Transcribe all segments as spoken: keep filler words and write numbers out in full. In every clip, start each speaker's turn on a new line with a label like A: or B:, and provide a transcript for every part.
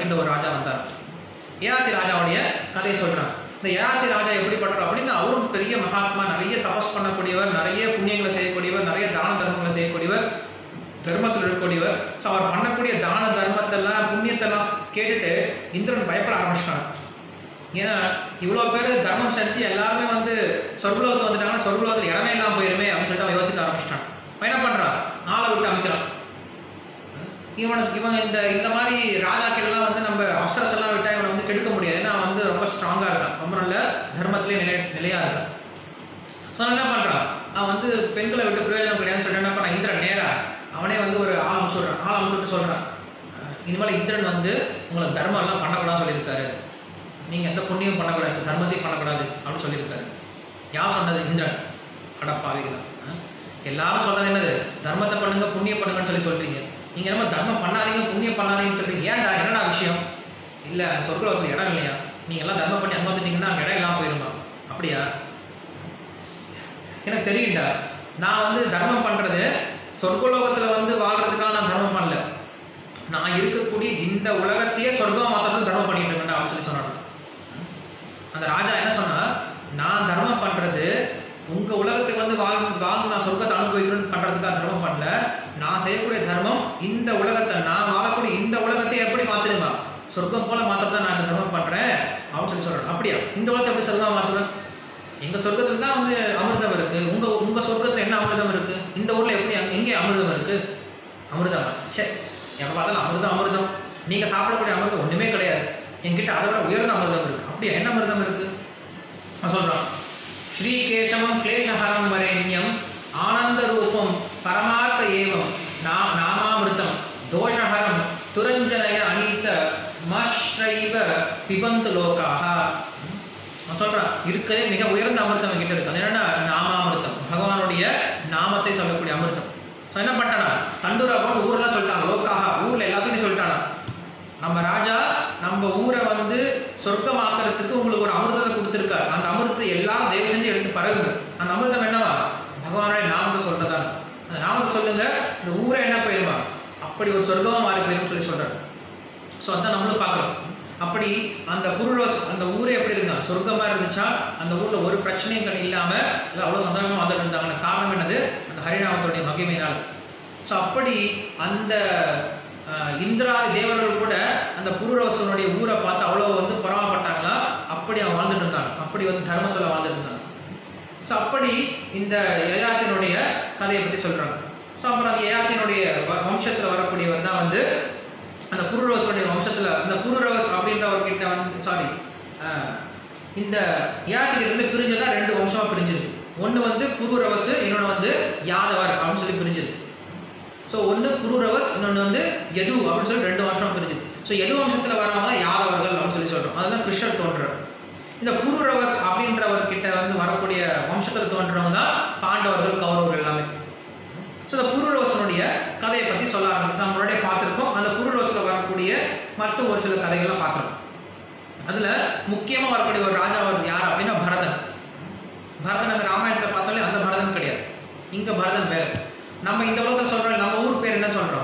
A: அப்படின்ற ஒரு ராஜா வந்தார். யயாதி ராஜாவுடைய கதையை சொல்றாங்க. இந்த யயாதி ராஜா எப்படிப்பட்டார் அப்படின்னா, அவரும் பெரிய மகாத்மா, நிறைய தபஸ் பண்ணக்கூடியவர், நிறைய புண்ணியங்களை செய்யக்கூடியவர், நிறைய தான தர்மங்களை செய்யக்கூடியவர், தர்மத்தில் இருக்கக்கூடியவர். ஸோ அவர் பண்ணக்கூடிய தான தர்மத்தெல்லாம் புண்ணியத்தெல்லாம் கேட்டுட்டு இந்திரன் பயப்பட ஆரம்பிச்சிட்டாங்க. ஏன்னா இவ்வளோ பேர் தர்மம் செஞ்சு எல்லாருமே வந்து சொர்க்கலோகத்தில் வந்துட்டாங்கன்னா சொர்க்கலோகத்தில் இடமே இல்லாமல் போயிருமே அப்படின்னு சொல்லிட்டு அவன் யோசிக்க ஆரம்பிச்சிட்டான். அவன் என்ன பண்ணுறான், ஆளை விட்டு அமைக்கிறான். இவனுக்கு இவன் இந்த இந்த மாதிரி ராஜாக்கள்லாம் வந்து நம்ம அப்சரஸ் எல்லாம் விட்டால் இவனை வந்து கெடுக்க முடியாது. ஏன்னா அவன் வந்து ரொம்ப ஸ்ட்ராங்காக இருக்கான், ரொம்ப நல்ல தர்மத்திலே நிலை நிலையாக இருக்கான். ஸோ என்ன பண்ணுறான், அவன் வந்து பெண்களை விட்டு பிரயோஜனம் கிடையாதுன்னு சொல்லிட்டு என்ன பண்ணான், இந்திரன் நேராக அவனே வந்து ஒரு ஆள் அமைச்சு விட்றான். ஆள் அமைச்சு விட்டு சொல்கிறான், இனிமேல் இந்திரன் வந்து உங்களுக்கு தர்மம் எல்லாம் பண்ணக்கூடாதுன்னு சொல்லியிருக்காரு, நீங்கள் எந்த புண்ணியம் பண்ணக்கூடாது, தர்மத்தையும் பண்ணக்கூடாது அப்படின்னு சொல்லியிருக்காரு. யார் சொன்னது, இந்திரன். அடப்பாவிகள், எல்லாரும் சொல்றது என்னது, தர்மத்தை பண்ணுங்க புண்ணியம் பண்ணுங்கன்னு சொல்லி சொல்றீங்க. நீங்க என்ன தர்மம் பண்ணாதீங்க புண்ணியம் பண்ணாதீங்கன்னு சொல்றீங்க. ஏன்டா, என்னடா விஷயம்? இல்ல சொர்க்கலோகத்துல இடம் இல்லையா, நீங்க எல்லாம் தர்மம் பண்ணி அங்க வந்துட்டீங்கன்னா அங்க இடம் இல்லாம போயிருமா? அப்படியா? எனக்கு தெரியும்டா, நான் வந்து தர்மம் பண்றது சொர்க்கலோகத்துல வந்து வாழ்றதுக்காக நான் தர்மம் பண்ணல, நான் இருக்கக்கூடிய இந்த உலகத்தையே சொர்க்கம் மாத்திரம் தர்மம் பண்ணிட்டு இருக்கேன் அப்படின்னு சொல்லி சொன்னாங்க. அந்த ராஜா என்ன சொன்னா, நான் தர்மம் பண்றது உங்க உலகத்துக்கு வந்து வாழ் வாழ்ந்து நான் சொர்க்கத்தை அனுபவிக்கணும்னு பண்றதுக்காக தர்மம் பண்ணல, நான் செய்யக்கூடிய தர்மம் இந்த உலகத்தை, நான் வாழக்கூடிய இந்த உலகத்தை எப்படி மாத்திருமா சொர்க்கம் போல மாத்திரதான் நான் இந்த தர்மம் பண்றேன் அப்படின்னு சொல்லி சொல்றேன். அப்படியா, இந்த உலகத்தை எப்படி சொர்க்கமா மாத்துறேன்? எங்க சொர்க்கத்துல தான் வந்து அமிர்தம் இருக்கு, உங்க உங்க சொர்க்கத்துல என்ன அமிர்தம் இருக்கு? இந்த ஊர்ல எப்படி எங்கே அமிர்தம் இருக்கு? அமிர்தமா? சரி, எப்ப பார்த்தாலும் அமிர்தம் அமிர்தம், நீங்க சாப்பிடக்கூடிய அமிர்தம் ஒண்ணுமே கிடையாது, என்கிட்ட அதை விட உயர்ந்த அமிர்தம் இருக்கு. அப்படியா, என்ன அமிர்தம் இருக்கு? நான் சொல்றான், ஸ்ரீகேசவம் கிளேசஹரம் வரேண்யம் ஆனந்த ரூபம் பரமார்த்த ஏவம் நாமாமிருத்தம் தோஷஹரம் துரஞ்சனய அனீத மஸ்ரைவ பிபந்து லோகாக. நான் சொல்றான், இருக்கவே மிக உயர்ந்த அமிர்தம் என்கிட்ட இருக்கு. அது என்னன்னா நாமாமிருத்தம், பகவானுடைய நாமத்தை சொல்லக்கூடிய அமிர்தம். என்ன பண்ணானா, தண்டூரா போட்டு ஊரெல்லாம் சொல்லிட்டாங்க, லோக்காக ஊர்ல எல்லாத்தையும் சொல்லிட்டானா, நம்ம ராஜா நம்ம ஊரை வந்து சொர்க்கமாக்குறதுக்கு உங்களுக்கு ஒரு அமிர்தத்தை கொடுத்துருக்காரு, அந்த அமிர்தத்தை எல்லாரும் தயவு செஞ்சு எடுத்து பரவுங்க. அந்த அமிர்தம் என்னவா, பகவானுடைய நாமத்தை சொல்றதான, அந்த நாமத்தை சொல்லுங்க, இந்த ஊரை என்ன போயிருமா அப்படி ஒரு சொர்க்கமா மாறி போயிரும் சொல்லி சொல்றாரு. ஸோ அதான் நம்மளும் பார்க்குறோம். அப்படி அந்த புருரோஸ் அந்த ஊரே எப்படி இருந்தா சொர்க்கமா இருந்துச்சா, அந்த ஊர்ல ஒரு பிரச்சனைகள் இல்லாம அவ்வளவு சந்தோஷமா வந்துட்டு இருந்தாங்க. காரணம் என்னது, அந்த ஹரிநாமத்துடைய மகிமையினால். ஸோ அப்படி அந்த இந்திராதி தேவர்கள் கூட அந்த புருரோசனுடைய ஊரை பார்த்து அவ்வளோ வந்து பொறாமப்பட்டாங்களா, அப்படி அவன் வாழ்ந்துட்டு இருந்தாங்க, அப்படி வந்து தர்மத்தில் வாழ்ந்துட்டு இருந்தாங்க. ஸோ அப்படி இந்த யயாதியினுடைய கதையை பற்றி சொல்றாங்க. ஸோ அப்புறம் அந்த யயாதியினுடைய வம்சத்தில் வரக்கூடியவர் தான் வந்து அந்த புருரோசனுடைய வம்சத்தில் அந்த புருரவஸ் அப்படின்றவர்கிட்ட வந்து சாரி இந்த யயாதியிலிருந்து பிரிஞ்சதான் ரெண்டு வம்சமா பிரிஞ்சிருக்கு. ஒன்று வந்து புருரவஸ், இன்னொன்று வந்து யாதவர் அப்படின்னு சொல்லி பிரிஞ்சிருக்கு. ஸோ ஒன்று புருரவஸ், இன்னொன்று வந்து யது அப்படின்னு சொல்லி ரெண்டு வருஷம் பிரிஞ்சுது. ஸோ யது வம்சத்தில் வரவங்க யாதவர்கள் அப்படின்னு சொல்லி சொல்கிறோம். அதுதான் கிருஷ்ணர் தோன்றுறார். இந்த புருரவஸ் அப்படின்றவர்கிட்ட வந்து வரக்கூடிய வம்சத்தில் தோன்றவங்க தான் பாண்டவர்கள், கௌரவர்கள் எல்லாமே. ஸோ இந்த புருரவசனுடைய கதையை பற்றி சொல்ல ஆரம்பிச்சு நம்ம முன்னாடியே பார்த்துருக்கோம். அந்த புருரவசில் வரக்கூடிய மற்ற ஒரு சில கதைகள்லாம் பார்க்குறோம். அதில் முக்கியமாக வரக்கூடிய ஒரு ராஜா வருது யார் அப்படின்னா பரதன். பரதன் அங்கே ராமாயணத்தில் பார்த்தாலே அந்த பரதன் கிடையாது, இங்கே பரதன் பேர். நம்ம இந்த உலகத்தில் சொல்றோம், நம்ம ஊர் பேர் என்ன சொல்றோம்,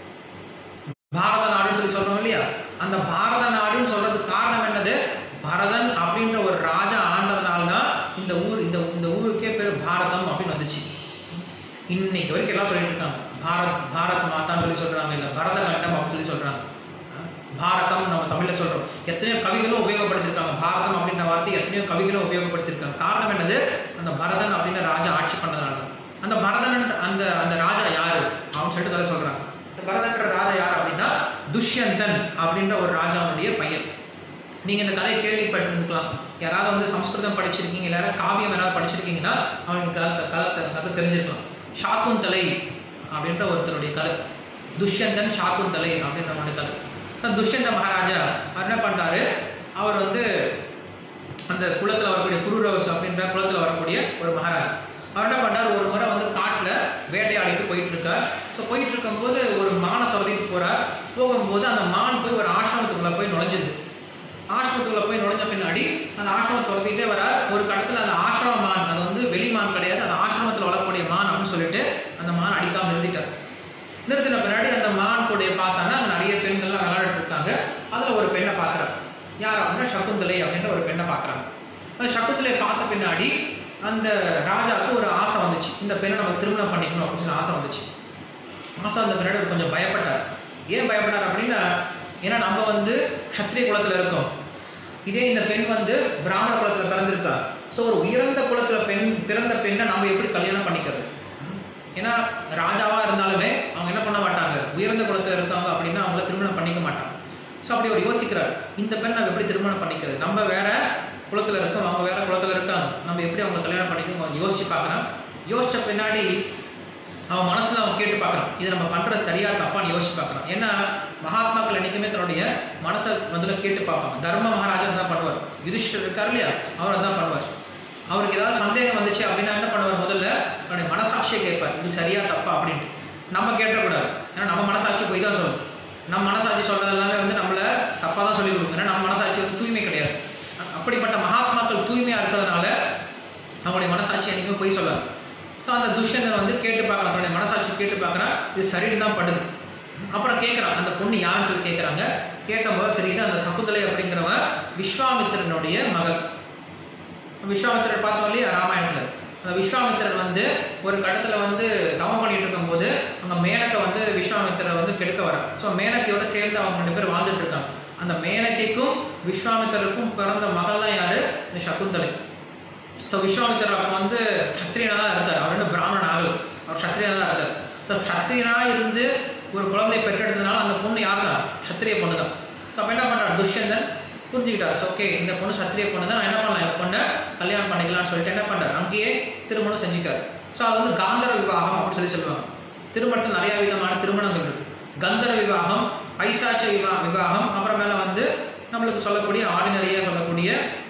A: பாரத நாடுன்னு சொல்லி சொல்றோம் இல்லையா? அந்த பாரத நாடுன்னு சொல்றதுக்கு காரணம் என்னது, பரதன் அப்படின்ற ஒரு ராஜா ஆண்டதுனால்தான் இந்த ஊர் இந்த இந்த ஊருக்கே பேர் பாரதம் அப்படின்னு வந்துச்சு. இன்னைக்கு வரைக்கும் எல்லாம் சொல்லிட்டு இருக்காங்க, பாரத் பாரத் மாதான்னு சொல்லி சொல்றாங்க, இல்லை பரத கண்டம் அப்படின்னு சொல்லி சொல்றாங்க. பாரதம் நம்ம தமிழ்ல சொல்றோம், எத்தனையோ கவிகளும் உபயோகப்படுத்திருக்காங்க, பாரதம் அப்படின்ற வார்த்தை எத்தனையோ கவிகளும் உபயோகப்படுத்திருக்காங்க. காரணம் என்னது, அந்த பரதன் அப்படின்ற ராஜா ஆட்சி பண்ணதுனால. அந்த பரதன் அந்த அந்த ராஜா யாரு அப்படின்னு சொல்லிட்டு கதை சொல்றாங்க. பரதன்ற ராஜா யார் அப்படின்னா துஷ்யந்தன் அப்படின்ற ஒரு ராஜாவுடைய பையன். நீங்க இந்த கதையை கேள்விப்பட்டிருந்துக்கலாம், யாராவது வந்து சம்ஸ்கிருதம் படிச்சிருக்கீங்க, யாராவது காவியம் யாராவது படிச்சிருக்கீங்கன்னா அவங்களுக்கு கதை கதை கதை தெரிஞ்சிருக்கலாம். ஷாக்குந்தலை அப்படின்ற ஒருத்தருடைய கதை, துஷ்யந்தன் ஷாக்குந்தலை அப்படின்றவனுடைய கதை. துஷ்யந்த மகாராஜா அவர் என்ன பண்றாரு, அவர் வந்து அந்த குலத்துல வரக்கூடிய புருரவஸ் அப்படின்ற குலத்துல வரக்கூடிய ஒரு மகாராஜா. அவர் என்ன பண்ணார், ஒரு முறை வந்து காட்டில் வேட்டையாடிட்டு போயிட்டு இருக்கார். ஸோ போயிட்டு இருக்கும்போது ஒரு மானை துரத்திட்டு போறார். போகும்போது அந்த மான் போய் ஒரு ஆசிரமத்துக்குள்ள போய் நுழைஞ்சிது. ஆசிரமத்துக்குள்ள போய் நுழைஞ்ச பின்னாடி அந்த ஆசிரமத்தை துரத்திட்டே வரார். ஒரு கடத்துல அந்த ஆசிரம மான், அது வந்து வெளி மான் கிடையாது, அந்த ஆசிரமத்தில் வளரக்கூடிய மான் அப்படின்னு சொல்லிட்டு அந்த மான் அடிக்காம நிறுத்திட்டார். நிறுத்தின பின்னாடி அந்த மான் கூட பார்த்தாங்கன்னா நிறைய பெண்கள்லாம் விளையாடிட்டு இருக்காங்க. அதில் ஒரு பெண்ணை பார்க்குறாங்க. யார் அப்படின்னா சகுந்தலை அப்படின்ற ஒரு பெண்ணை பார்க்குறாங்க. அந்த சகுந்தலையை பார்த்த பின்னாடி அந்த ராஜாவுக்கு ஒரு ஆசை வந்துச்சு, இந்த பெண்ணை நம்ம திருமணம் பண்ணிக்கணும் அப்படின்னு சொல்லி ஆசை வந்துச்சு. ஆசை வந்த பின்னாடி கொஞ்சம் பயப்பட்டார். ஏன் பயப்பட்டார் அப்படின்னா, ஏன்னா நம்ம வந்து க்ஷத்ரிய குலத்தில் இருக்கோம், இதே இந்த பெண் வந்து பிராமண குலத்தில் பிறந்திருக்கா. ஸோ ஒரு உயர்ந்த குலத்தில் பெண் பிறந்த பெண்ணை நம்ம எப்படி கல்யாணம் பண்ணிக்கிறது? ஏன்னா ராஜாவாக இருந்தாலுமே அவங்க என்ன பண்ண மாட்டாங்க, உயர்ந்த குலத்தில் இருக்காங்க அப்படின்னா அவங்கள திருமணம் பண்ணிக்க மாட்டாங்க. ஸோ அப்படி ஒரு யோசிக்கிறார், இந்த பெண் நம்ம எப்படி திருமணம் பண்ணிக்கிறது? நம்ம வேற குலத்தில் இருக்கோம், அவங்க வேற குலத்தில் இருக்காங்க, நம்ம எப்படி அவங்க கல்யாணம் பண்ணிக்க யோசிச்சு பார்க்குறான். யோசிச்ச பின்னாடி அவன் மனசில் அவன் கேட்டு பார்க்குறான், இதை நம்ம பண்ணுறது சரியா தப்பான்னு யோசிச்சு பார்க்குறான். ஏன்னா மகாத்மாக்கள் என்றைக்குமே தன்னுடைய மனசை முதல்ல கேட்டு பார்ப்பாங்க. தர்ம மகாராஜா தான் பண்ணுவார், யுதிஷ்டர் இருக்கார் இல்லையா, அவர் தான் பண்ணுவார். அவருக்கு ஏதாவது சந்தேகம் வந்துச்சு அப்படின்னா என்ன பண்ணுவார், முதல்ல தன்னுடைய மனசாட்சியை கேட்பார், இது சரியா தப்பா அப்படின்ட்டு. நம்ம கேட்டக்கூடாது, ஏன்னா நம்ம மனசாட்சி போய் தான் சொல்லணும். நம்ம மனசாட்சி சொல்கிறது எல்லாமே வந்து நம்மளை தப்பாக தான் சொல்லி கொடுக்கும், ஏன்னா நம்ம மனசாட்சி வந்து தூய்மை கிடையாது. அப்படிப்பட்ட மகாத்மாக்கள் தூய்மையாக இருக்கிறதுனால அவங்களுடைய மனசாட்சி என்றைக்குமே போய் சொல்லாது. ஸோ அந்த துஷ்யந்தன் வந்து கேட்டு பார்க்குறான், தன்னுடைய மனசாட்சி கேட்டு பார்க்குறான், இது சரின்னு தான் படுது. அப்புறம் கேட்குறான், அந்த பொண்ணு யாருன்னு சொல்லி கேட்குறாங்க. கேட்டபோது தெரியுது அந்த சகுந்தலை அப்படிங்கிறவன் விஸ்வாமித்திரனுடைய மகள். விஸ்வாமித்திரர் பார்த்தோம் இல்லையா ராமாயணத்தில், அந்த விஸ்வாமித்திரர் வந்து ஒரு கட்டத்தில் வந்து தவம் பண்ணிட்டு இருக்கும்போது அங்கே மேனக்கை வந்து விஸ்வாமித்திரர் வந்து கெடுக்க வர. ஸோ மேனக்கையோடு சேர்ந்து அவங்க ரெண்டு பேர் வாழ்ந்துட்டு இருக்காங்க. அந்த மேனக்கைக்கும் விஸ்வாமித்திரருக்கும் பிறந்த மகள் தான் யாரு, இந்த சகுந்தலை. ஸோ விஸ்வாமித்திரர் அப்போ வந்து க்ஷத்ரியனாக தான் இருக்கார், அவர் வந்து பிராமணன் ஆகல, அவர் க்ஷத்ரியனாக தான் இருக்கார். ஸோ க்ஷத்ரியனாக இருந்து ஒரு குழந்தையை பெற்றெடுத்ததுனால அந்த பொண்ணு யார் தான், க்ஷத்ரிய பொண்ணு தான். ஸோ அப்போ என்ன பண்ணுறார், துஷ்யந்தன் புரிஞ்சுக்கிட்டார். ஸோ ஓகே இந்த பொண்ணு சத்திரிய பொண்ணு தான், நான் என்ன பண்ணலாம், இந்த பொண்ணை கல்யாணம் பண்ணிக்கலாம்னு சொல்லிட்டு என்ன பண்ணுறார், அங்கேயே திருமணம் செஞ்சுட்டார். ஸோ அது வந்து காந்தர விவாகம் அப்படின்னு சொல்லி சொல்லுவாங்க. திருமணத்தில் நிறையா விதமான திருமணங்கள் இருக்குது. கந்தர விவாகம், பைசாச்ச விவா விவாகம் அப்புறமேல வந்து நம்மளுக்கு சொல்லக்கூடிய ஆர்டினரியாக சொல்லக்கூடிய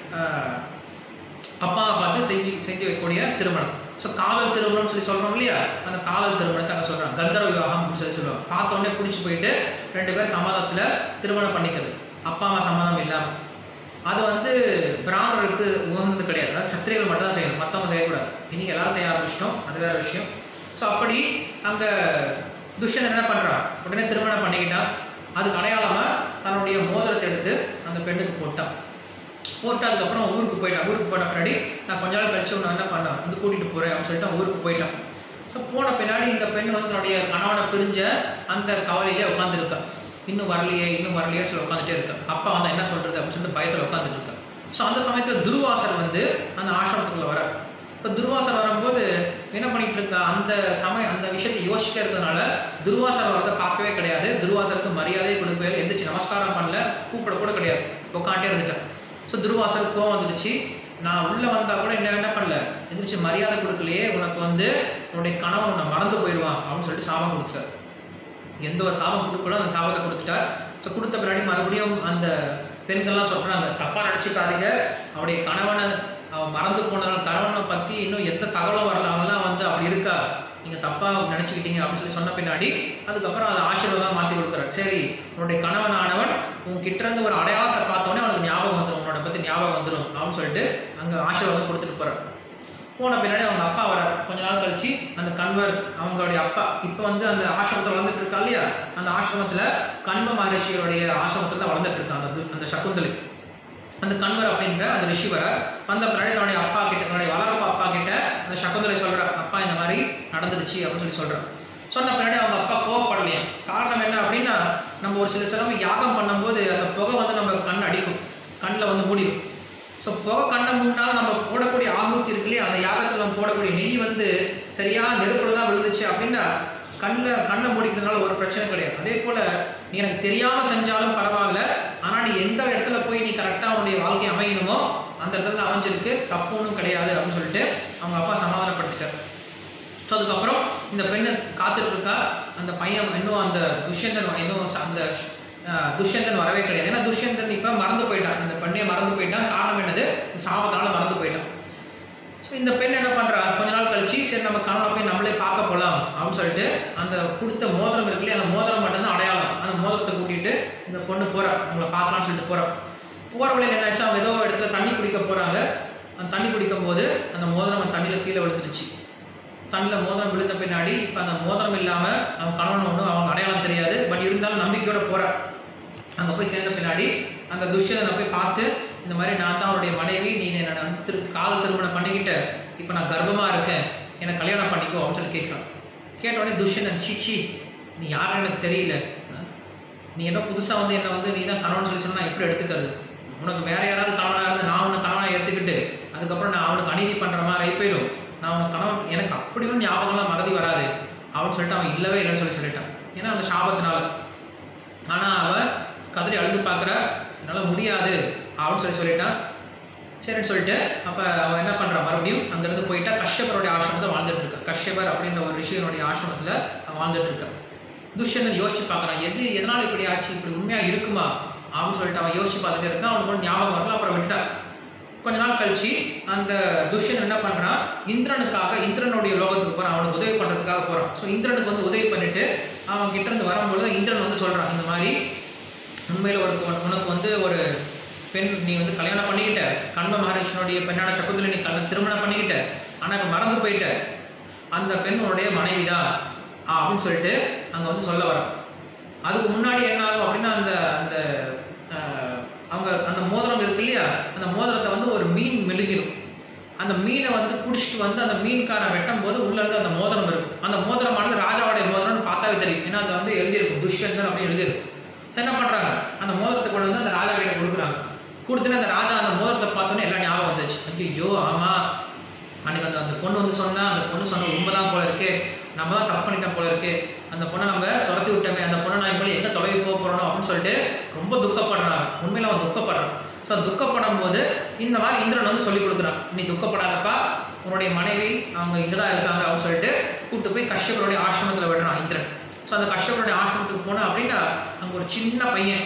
A: அப்பாவை பார்த்து செஞ்சு செஞ்சு வைக்கக்கூடிய திருமணம். ஸோ காதல் திருமணம்னு சொல்லி சொல்கிறோம் இல்லையா, அந்த காதல் திருமணத்தை அங்கே சொல்கிறாங்க கந்தர விவாகம் அப்படின்னு சொல்லி சொல்லுவாங்க. பார்த்தோன்னே பிடிச்சி போயிட்டு ரெண்டு பேர் சம்மதத்தில் திருமணம் பண்ணிக்கிறது, அப்பா அம்மா சம்மதம் இல்லாமல். அது வந்து பிராமணர்களுக்கு உகந்தது கிடையாது, அதாவது சத்திரியர்கள் மட்டும் தான் செய்யணும், மற்றவங்க செய்யக்கூடாது. இன்னைக்கு எல்லாரும் செய்ய ஆரம்பிச்சிட்டோம், அது வேற விஷயம். ஸோ அப்படி அங்கே துஷ்யந்தன் என்ன பண்ணுறான், உடனே திருமணம் பண்ணிக்கிட்டான். அதுக்கு அடையாளமாக தன்னுடைய மோதிரத்தை எடுத்து அந்த பெண்ணுக்கு போட்டான். போட்டதுக்கப்புறம் ஊருக்கு போயிட்டான். ஊருக்கு போன பின்னாடி நான் கொஞ்ச நாள் கழிச்சு ஒன்று என்ன பண்ணேன், வந்து கூட்டிகிட்டு போகிறேன் அப்படின்னு சொல்லிட்டு ஊருக்கு போயிட்டான். ஸோ போன பின்னாடி இந்த பெண் வந்து தன்னுடைய கணவனை பிரிஞ்ச அந்த கவலையிலே உட்காந்துருக்கான். இன்னும் வரலையே இன்னும் வரலையே சொல்லி உட்காந்துட்டே இருக்கேன். அப்பா வந்து என்ன சொல்கிறது அப்படின்னு சொல்லிட்டு பயத்தில் உட்காந்துட்டு இருக்கேன். ஸோ அந்த சமயத்தில் துர்வாசர் வந்து அந்த ஆசிரமத்துக்குள்ள வர. இப்போ துர்வாசர் வரும்போது என்ன பண்ணிட்டு இருக்கா, அந்த சமயம் அந்த விஷயத்தை யோசிச்சுட்டே இருக்கிறதுனால துர்வாசர் வரதை பார்க்கவே கிடையாது. துர்வாசருக்கு மரியாதையை கொடுக்கவே, எந்திரிச்சு நமஸ்காரம் பண்ணல, கூப்பிட கூட கிடையாது, உட்காண்டே இருந்துட்டேன். ஸோ துர்வாசர் கோவம் வந்துடுச்சு, நான் உள்ளே வந்தால் கூட என்ன என்ன பண்ணல, எந்திரிச்சு மரியாதை கொடுக்கலையே, உனக்கு வந்து உன்னுடைய கணவன் உன்னை மறந்து போயிடுவான் அப்படின்னு சொல்லிட்டு சாபம் கொடுத்துட்டார். எந்த ஒரு சாபம் கொடுக்கூட அந்த சாபத்தை கொடுத்துட்டார். ஸோ கொடுத்த பின்னாடி மறுபடியும் அந்த பெண்கள்லாம் சொல்கிறாங்க, தப்பாக நினச்சிக்காதீங்க, அவருடைய கணவனை அவன் மறந்து போனதால் கணவனை பற்றி இன்னும் எந்த தகவலும் வரல, அவங்களாம் வந்து அப்படி இருக்கா, நீங்கள் தப்பாக நினச்சிக்கிட்டீங்க அப்படின்னு சொல்லி சொன்ன பின்னாடி அதுக்கப்புறம் அதை ஆசீர்வாதம் மாற்றி கொடுக்குறாரு. சரி உன்னுடைய கணவன் ஆனவன் உங்ககிட்ட இருந்து ஒரு அடையாளத்தை பார்த்தோன்னே அவனுக்கு ஞாபகம் வந்துடும், உன்னோட பற்றி ஞாபகம் வந்துடும் அப்படின்னு சொல்லிட்டு அங்கே ஆசீர்வாதம் கொடுத்துட்டு போகிறார். போன பின்னாடி அவங்க அப்பா வரார். கொஞ்ச நாள் கழிச்சு அந்த கண்வர் அவங்களுடைய அப்பா இப்போ வந்து அந்த ஆசிரமத்தில் வளர்ந்துட்டு இருக்கா இல்லையா, அந்த ஆசிரமத்தில் கண்வ மகரிஷியோடைய ஆசிரமத்தில் தான் வளர்ந்துட்டு இருக்காங்க அந்த அந்த சகுந்தலை. அந்த கண்வர் அப்படின்ற அந்த ரிஷி வர வந்த பின்னாடி தன்னுடைய அப்பா கிட்ட, தன்னுடைய வளர்ப்பு அப்பா கிட்ட அந்த சகுந்தலை சொல்கிறார், அப்பா இந்த மாதிரி நடந்துடுச்சு அப்படின்னு சொல்லி சொல்கிறார். சொன்ன பின்னாடி அவங்க அப்பா கோவப்படலையா. காரணம் என்ன அப்படின்னா, நம்ம ஒரு சில சிலம்பு யாகம் பண்ணும்போது அந்த புகை வந்து நம்ம கண் அடிக்கும், கண்ணில் வந்து மூடிடும். ஸோ புகை கண்ணை மூடினாலும் நம்ம போடக்கூடிய ஆகுத்தி இருக்கு இல்லையா, அந்த யாகத்தில் நம்ம போடக்கூடிய நெய் வந்து சரியாக நெருப்பில் தான் விழுந்துச்சு அப்படின்னா கண்ணில் கண்ணை மூடிக்கிறதுனால ஒரு பிரச்சனை கிடையாது. அதே போல் நீ எனக்கு தெரியாமல் செஞ்சாலும் பரவாயில்ல, ஆனால் நீ எந்த இடத்துல போய் நீ கரெக்டாக உன்னுடைய வாழ்க்கை அமையணுமோ அந்த இடத்துல அமைஞ்சிருக்கு, தப்பு ஒன்றும் கிடையாது அப்படின்னு சொல்லிட்டு அவங்க அப்பா சமாதானப்படுத்திட்டார். ஸோ அதுக்கப்புறம் இந்த பெண்ணு காத்துட்டு இருக்கா. அந்த பையன் இன்னும் அந்த துஷ்யந்தன் இன்னும் அந்த துஷ்யந்தன் வரவே கிடையாது. ஏன்னா துஷ்யந்தன் இப்போ மறந்து போயிட்டான், அந்த பெண்ணையை மறந்து போயிட்டான். காரணம் என்னது, சாபத்தால் மறந்து போயிட்டான். ஸோ இந்த பெண் என்ன பண்ணுறா, கொஞ்ச நாள் கழிச்சு சரி நம்ம கணவனை போய் நம்மளே பார்க்க போகலாம் அப்படின்னு சொல்லிட்டு அந்த கொடுத்த மோதிரம் இருக்குல்லையே, அந்த மோதிரம் மட்டும்தான் அடையாளம். அந்த மோதிரத்தை கூட்டிகிட்டு இந்த பொண்ணு போகிறா, அவங்கள பார்க்கலாம்னு சொல்லிட்டு போகிறா. போகிற வழியில் என்னாச்சு, அவங்க ஏதோ இடத்துல தண்ணி குடிக்க போகிறாங்க. அந்த தண்ணி குடிக்கும் போது அந்த மோதிரம் தண்ணியில் கீழே விழுந்துருச்சு. தண்ணியில் மோதிரம் விழுந்த பின்னாடி இப்போ அந்த மோதிரம் இல்லாமல் அவங்க கணவன் ஒன்றும் அவங்க அடையாளம் தெரியாது. பட் இருந்தாலும் நம்பிக்கையோட போகிறா. அங்கே போய் சேர்ந்த பின்னாடி அந்த துஷ்யதனை போய் பார்த்து இந்த மாதிரி நான் தான் அவருடைய மனைவி, நீ என்னை திரு காதல் திருமணம் பண்ணிக்கிட்ட, இப்போ நான் கர்ப்பமாக இருக்கேன், என்னை கல்யாணம் பண்ணிக்கோ அப்படின்னு சொல்லி கேட்குறான். கேட்ட உடனே துஷ்யதன் சீச்சி நீ யாருன்னு எனக்கு தெரியல, நீ என்ன புதுசாக வந்து என்னை வந்து நீ தான் கணவன் சொல்லி சொன்னால் எப்படி எடுத்துக்கிறது, உனக்கு வேற யாராவது கணவனாக இருந்து நான் உனக்கு கணவனாக எடுத்துக்கிட்டு அதுக்கப்புறம் நான் அவனுக்கு அநீதி பண்ணுற மாதிரி போயிடும், நான் உனக்கு கணவன் எனக்கு அப்படி ஒன்றும் ஞாபகம்லாம் மறதி வராது அப்படின்னு சொல்லிட்டு அவன் இல்லவே இல்லைன்னு சொல்லி சொல்லிட்டான். ஏன்னா அந்த சாபத்தினால. ஆனால் அவன் கதறி அழுது பார்க்குற, என்னால் முடியாது அப்படின்னு சொல்லி சொல்லிட்டான். சரின்னு சொல்லிட்டு அப்போ அவன் என்ன பண்ணுறான், மறுபடியும் அங்கேருந்து போயிட்டா கஷ்யபருடைய ஆசிரமத்தை வாழ்ந்துட்டு இருக்கான். கஷ்யபர் அப்படின்ற ஒரு ரிஷியனுடைய ஆசிரமத்தில் அவன் வாழ்ந்துட்டு இருக்கான். துஷ்யந்தன் யோசிச்சு பார்க்குறான், எது எதனால் இப்படி ஆச்சு, இப்படி உண்மையாக இருக்குமா அப்படின்னு சொல்லிட்டு அவன் யோசிச்சு பார்த்துட்டு இருக்கான். அவனுக்கு ஒன்று ஞாபகம் வரல. அப்புறம் விட்டுட்டான். கொஞ்ச நாள் கழிச்சு அந்த துஷ்யந்தன் என்ன பண்ணுறான், இந்திரனுக்காக இந்திரனுடைய லோகத்துக்கு போகிறான், அவனுக்கு உதவி பண்ணுறதுக்காக போகிறான். ஸோ இந்திரனுக்கு வந்து உதவி பண்ணிட்டு அவன் கிட்ட இருந்து வரும்பொழுது இந்திரன் வந்து சொல்கிறான், இந்த மாதிரி உண்மையில் ஒரு உனக்கு வந்து ஒரு பெண் நீ வந்து கல்யாணம் பண்ணிக்கிட்ட, கண்ப மகரிஷினுடைய பெண்ணான சகுந்தலை நீ கல்யாணம் திருமணம் பண்ணிக்கிட்ட, ஆனால் இப்போ மறந்து போயிட்ட, அந்த பெண் உன்னுடைய மனைவி தான் அப்படின்னு சொல்லிட்டு அங்கே வந்து சொல்ல வரான். அதுக்கு முன்னாடி என்ன ஆகும் அப்படின்னா, அந்த அந்த அவங்க அந்த மோதிரம் இருக்கு இல்லையா, அந்த மோதிரத்தை வந்து ஒரு மீன் மெழுகிடும். அந்த மீனை வந்து குடிச்சிட்டு வந்து அந்த மீன்காரன் வெட்டும் போது உள்ள இருந்து அந்த மோதிரம் இருக்கும். அந்த மோதிரமானது ராஜாவுடைய மோதிரம்னு பார்த்தாவே தெரியும். ஏன்னா அது வந்து எழுதியிருக்கும், துஷ்யந்தன் அப்படின்னு எழுதியிருக்கும். ஸோ என்ன பண்ணுறாங்க, அந்த மோதிரத்தை கொண்டு வந்து அந்த ராஜா கிட்ட கொடுக்குறாங்க. கொடுத்துட்டு அந்த ராஜா அந்த மோதிரத்தை பார்த்தோன்னே எல்லாம் ஞாபகம் வந்துச்சு. ஐயோ ஆமாம், அன்னைக்கு அந்த அந்த பொண்ணு வந்து சொன்னா, அந்த பொண்ணு சொன்ன உண்மைதான் போல இருக்கு, நம்ம தான் தப்பு பண்ணிட்டோம் போல இருக்கு, அந்த பொண்ணை நம்ம துரத்தி விட்டோமே, அந்த பொண்ணை நான் இப்போ எங்கே தொலைவி போக போகிறோம் அப்படின்னு சொல்லிட்டு ரொம்ப துக்கப்படுறாங்க. உண்மையில் அவன் துக்கப்படுறான். ஸோ துக்கப்படும் போது இந்த மாதிரி இந்திரன் வந்து சொல்லி கொடுக்குறான், நீ துக்கப்படாதப்பா, உன்னுடைய மனைவி அவங்க இங்கே தான் இருக்காங்க அப்படின்னு சொல்லிட்டு கூப்பிட்டு போய் கஷ்யபருடைய ஆசிரமத்தில் விடுறான் இந்திரன். ஸோ அந்த கஷ்யபருடைய ஆசிரமத்துக்கு போனால் அப்படின்னா அங்கே ஒரு சின்ன பையன்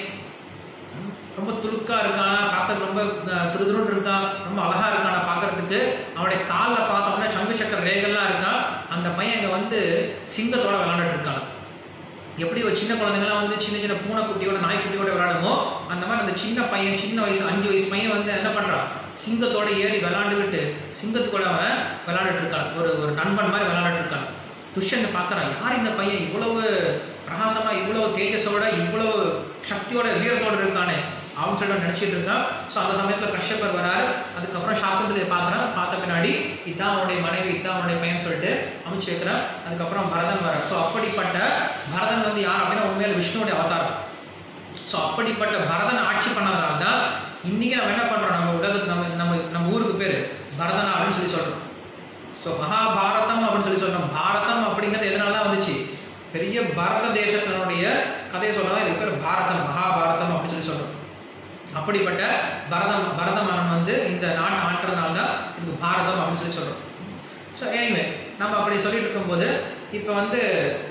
A: ரொம்ப துருக்கா இருக்கான், பார்க்கறது ரொம்ப துருதுருன்னு இருக்கான், ரொம்ப அழகா இருக்கான் பார்க்கறதுக்கு. அவனுடைய காலில் பார்த்தோம்னா சங்கு சக்கர ரேகெல்லாம் இருக்கான். அந்த பையன் இங்கே வந்து சிங்கத்தோட விளையாண்டுட்டு இருக்கான். எப்படி ஒரு சின்ன குழந்தைங்களாம் வந்து சின்ன சின்ன பூனைக்குட்டியோட நாய்க்குட்டியோட விளையாடுமோ அந்த மாதிரி அந்த சின்ன பையன், சின்ன வயசு அஞ்சு வயசு பையன் வந்து என்ன பண்ணுறான், சிங்கத்தோட ஏறி விளையாண்டுக்கிட்டு சிங்கத்துக்கூட அவன் விளையாண்டுட்டு இருக்கான். ஒரு ஒரு நண்பன் மாதிரி விளையாண்டுட்டு இருக்கான். துஷ்யந்தன் பார்க்குறான், யார் இந்த பையன் இவ்வளவு பிரகாசமா, இவ்வளவு தேஜஸோட, இவ்வளவு சக்தியோட வீரத்தோடு இருக்கானே அப்படின்னு சொல்லிட்டு நினச்சிட்டு இருக்கான். ஸோ அந்த சமயத்தில் கஷ்யபர் வராரு. அதுக்கப்புறம் சாக்குந்தலையை பார்க்குறான். பார்த்த பின்னாடி இதான் அவனுடைய மனைவி, இதான் அவனுடைய பையன் சொல்லிட்டு அமைச்சு வைக்கிறான். அதுக்கப்புறம் பரதன் வர. ஸோ அப்படிப்பட்ட பரதன் வந்து யார் அப்படின்னா உண்மையில விஷ்ணுடைய அவதாரம். ஸோ அப்படிப்பட்ட பரதன் ஆட்சி பண்ணதுனால தான் இன்னைக்கு நம்ம என்ன பண்ணுறோம், நம்ம உலகத்து நம்ம நம்ம நம்ம ஊருக்கு பேர் பரதனா அப்படின்னு சொல்லி சொல்கிறோம். ஸோ மகாபாரதம் அப்படின்னு சொல்லி சொல்கிறோம். பாரதம் அப்படிங்கிறது எதனால தான் வந்துச்சு, பெரிய பாரத தேசத்தினுடைய கதையை சொல்லலாம். இதுக்கு பேர் பாரதம், மகாபாரதம் அப்படின்னு சொல்லி சொல்கிறோம். அப்படிப்பட்ட பரதம் பரத மன்னன் வந்து இந்த நாட்டை ஆட்டுறதுனால தான் இதுக்கு பாரதம் அப்படின்னு சொல்லி சொல்கிறோம். ஸோ எனிவே நம்ம அப்படி சொல்லிட்டு இருக்கும்போது இப்போ வந்து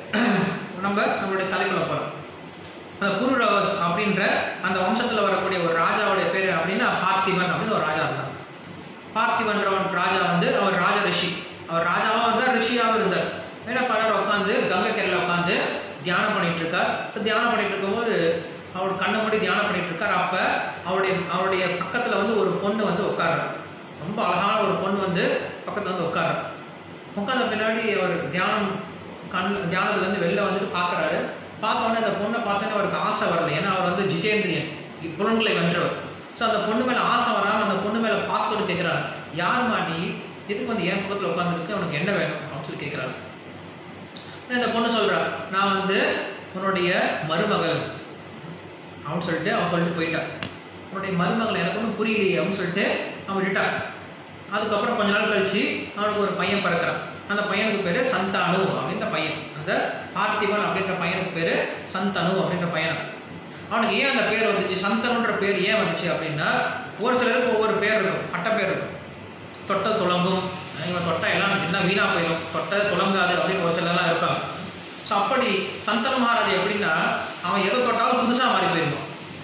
A: நம்ம நம்மளுடைய கதைக்குள்ள போகிறோம். புருரவஸ் அப்படின்ற அந்த வம்சத்தில் வரக்கூடிய ஒரு ராஜாவுடைய பேர் அப்படின்னா பார்த்திபன் அப்படின்னு ஒரு ராஜா இருந்தார். பார்த்திபன்றவன் ராஜா வந்து அவர் ராஜ ரிஷி. அவர் ராஜாவாக இருந்தார், ரிஷியாகவும் இருந்தார். ஏன்னா பலர் உட்காந்து கங்கை கரையில் உட்காந்து தியானம் பண்ணிட்டு இருக்கார். இப்போ தியானம் பண்ணிட்டு இருக்கும்போது அவர் கண்ணை மூடி தியானம் பண்ணிட்டு இருக்கார். அப்போ அவருடைய அவருடைய பக்கத்தில் வந்து ஒரு பொண்ணு வந்து உட்கார்றார். ரொம்ப அழகான ஒரு பொண்ணு வந்து பக்கத்தில் வந்து உட்கார்றார். உட்காந்த பின்னாடி அவர் தியானம் கண் தியானத்துலேருந்து வெளில வந்துட்டு பார்க்குறாரு. பார்த்தோன்னே அந்த பொண்ணை பார்த்தோன்னே அவருக்கு ஆசை வரல. ஏன்னா அவர் வந்து ஜிதேந்திரியன், புலன்களை வென்றவர். ஸோ அந்த பொண்ணு மேலே ஆசை வராமல் அந்த பொண்ணு மேலே பாஸ்வேர்டு கேட்குறாரு. யார் மாட்டி எதுக்கு வந்து என் பக்கத்தில் உட்காந்துருக்கு, அவனுக்கு என்ன வேணும் அப்படின்னு சொல்லி கேட்குறாரு. இந்த பொண்ணு சொல்கிறா, நான் வந்து உன்னுடைய மருமகள் அப்படின்னு சொல்லிட்டு அவன் சொல்லிட்டு போயிட்டான். உன்னுடைய மருமகள் எனக்கு ஒன்றும் புரியலையே அப்படின்னு சொல்லிட்டு அவன் விட்டுட்டான். அதுக்கப்புறம் கொஞ்ச நாள் கழிச்சு அவனுக்கு ஒரு பையன் பிறக்கிறான். அந்த பையனுக்கு பேர் சந்தானு அப்படின்ற பையன். அந்த பார்த்திபன் அப்படின்ற பையனுக்கு பேர் சந்தனு அப்படின்ற பையன். அவனுக்கு ஏன் அந்த பேர் வந்துச்சு, சந்தனுன்ற பேர் ஏன் வந்துச்சு அப்படின்னா, ஒரு சிலருக்கு ஒவ்வொரு பேர் இருக்கும், பட்ட பேர் இருக்கும். தொட்ட துளங்கும், இவன் தொட்டா எல்லாம் என்ன வீணா போயிடும், தொட்ட துளங்காது அப்படின்னு ஒரு சிலர்லாம் இருப்பாங்க. ஸோ அப்படி சந்தன மகாராஜா எப்படின்னா, அவன் எதை தொட்டாலும் புதுசாக மாறி போயிருவான்.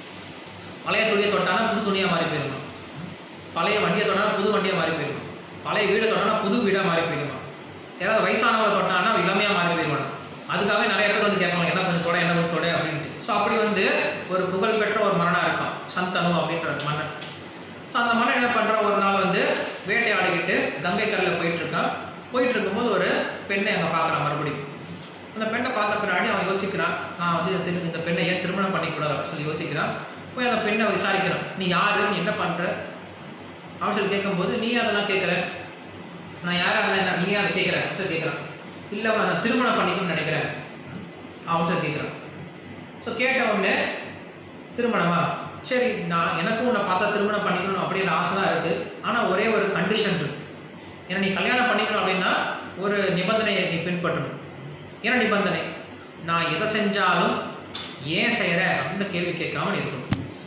A: பழைய துணியை தொட்டானா புது துணியாக மாறி போயிருவான். பழைய வண்டியை தொட்டானா புது வண்டியாக மாறி போயிருவான். பழைய வீடை தொட்டானா புது வீடாக மாறி போயிருவான். ஏதாவது வயசானவரை தொட்டானா இளமையாக மாறி போயிருவான். அதுக்காக நிறைய பேர் வந்து கேட்பாங்க, என்ன கொஞ்சம் தொட என்ன கொஞ்சம் தொட அப்படின்ட்டு. ஸோ அப்படி வந்து ஒரு புகழ்பெற்ற ஒரு மன்னனாக இருப்பான் சந்தனு அப்படின்ற மன்னன். ஸோ அந்த மன்னன் என்ன பண்ணுறான், ஒரு நாள் வந்து வேட்டையாடிக்கிட்டு கங்கை கரையில் போயிட்டு இருக்கான். போயிட்டு இருக்கும்போது ஒரு பெண்ணை அங்கே பார்க்குறான். மறுபடியும் அந்த பெண்ணை பார்த்த பின்னாடி அவன் யோசிக்கிறான், நான் வந்து திரு இந்த பெண்ணை ஏன் திருமணம் பண்ணிக்கூடாது அப்படின்னு சொல்லி யோசிக்கிறான். போய் அந்த பெண்ணை விசாரிக்கிறான், நீ யாரு, நீ என்ன பண்ற அப்படின்னு சொல்லி கேட்கும்போது, நீ அதெல்லாம் கேட்குற, நான் யாரா என்ன நீ அதை கேட்குற அப்படின்னு சொல்லி கேட்குறான். இல்லை அவன் நான் திருமணம் பண்ணிக்கணும்னு நினைக்கிறேன் அப்படின்னு சொல்லி கேட்குறான். ஸோ கேட்ட உடனே, திருமணமா, சரி நான் எனக்கும் உன்னை பார்த்தா திருமணம் பண்ணிக்கணும் அப்படின்ற ஆசை தான் இருக்குது. ஆனால் ஒரே ஒரு கண்டிஷன் இருக்குது. ஏன்னா நீ கல்யாணம் பண்ணிக்கணும் அப்படின்னா ஒரு நிபந்தனையை நீ பின்பற்றணும். என்ன நிபந்தனை? நான் எதை செஞ்சாலும் ஏன் செய்கிற அப்படின்னு கேள்வி கேட்காம இருக்கணும்.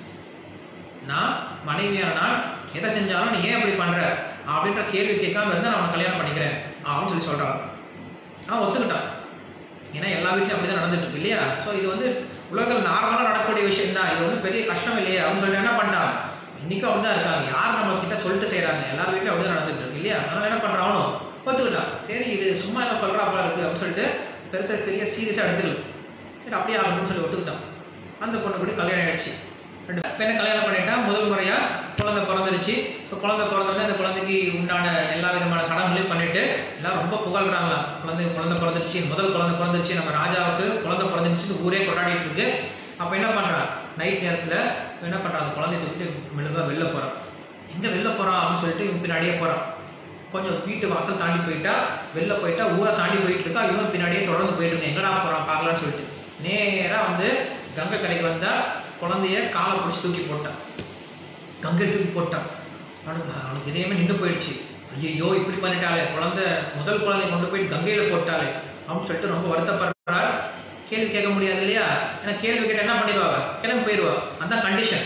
A: நான் மனைவியானால் எதை செஞ்சாலும் நீ ஏன் இப்படி பண்ணுற அப்படின்ற கேள்வி கேட்காம இருந்தால் நான் அவனை கல்யாணம் பண்ணிக்கிறேன் அப்படின்னு சொல்லி சொல்கிறான். அவன் ஒத்துக்கிட்டான். ஏன்னா எல்லா வீட்லையும் அப்படி தான் நடந்துட்டு இருக்கு இல்லையா? ஸோ இது வந்து உலகில் நார்மலாக நடக்கக்கூடிய விஷயம் தான், இது வந்து பெரிய கஷ்டம் இல்லையா அப்படின்னு சொல்லிட்டு என்ன பண்ணிட்டான், இன்றைக்கும் அப்படி தான் இருக்காங்க. யார் நம்ம கிட்ட சொல்லிட்டு செய்கிறாங்க, எல்லார் வீட்லையும் அப்படி தான் நடந்துட்டு இருக்கு இல்லையா? அதனால் என்ன பண்ணுறானோ ஒத்துக்கிட்டான். சரி இது சும்மா என்ன பண்ணுறாப்பா இருக்குது அப்படின்னு சொல்லிட்டு பெருசாக பெரிய சீரியஸாக எடுத்துக்கல. சரி அப்படியே ஆகணும்னு சொல்லி ஒத்துக்கிட்டான். அந்த பொண்ணு கூட கல்யாணம் ஆகிடுச்சு. ரெண்டு பெண்ணை கல்யாணம் பண்ணிட்டா. முதல் முறையாக குழந்தை பிறந்துருச்சு. ஸோ குழந்தை பிறந்தோடனே அந்த குழந்தைக்கு உண்டான எல்லா விதமான சடங்குகளையும் பண்ணிட்டு எல்லாம் ரொம்ப புகழ்கிறாங்களா, குழந்தை குழந்தை பிறந்துருச்சு, முதல் குழந்தை பிறந்துருச்சு, நம்ம ராஜாவுக்கு குழந்தை பிறந்துருச்சுன்னு ஊரே கொண்டாடிட்டு இருக்கு. அப்போ என்ன பண்ணுறான், நைட் நேரத்தில் என்ன பண்ணுறான், அந்த குழந்தைய தூக்கிட்டு மெழுகாக வெளில போகிறான். எங்கே வெளில போகிறான் அப்படின்னு சொல்லிட்டு இவன் பின்னாடியே போகிறான். கொஞ்சம் வீட்டு வாசல் தாண்டி போயிட்டா, வெளில போயிட்டா, ஊரை தாண்டி போயிட்டு இருக்கா, இவன் பின்னாடியே தொடர்ந்து போயிட்டு இருக்கேன், எங்கடா போகிறான் பார்க்கலான்னு சொல்லிட்டு நேராக வந்து கங்கை கரைக்கு வந்தால் குழந்தைய காலை பிடிச்சி தூக்கி போட்டான். கங்கை தூக்கி போட்டான். அவனுக்கு அவனுக்கு இதயமே நின்று போயிடுச்சு. ஐயோ இப்படி பண்ணிட்டாலே, குழந்தை முதல் குழந்தைய கொண்டு போயிட்டு கங்கையில் போட்டாலே அப்படின்னு சொல்லிட்டு ரொம்ப வருத்தப்படுறாள். கேள்வி கேட்க முடியாது இல்லையா? ஏன்னா கேள்வி கேட்டால் என்ன பண்ணிடுவாங்க, கிளம்பி போயிடுவா. அந்த கண்டிஷன்.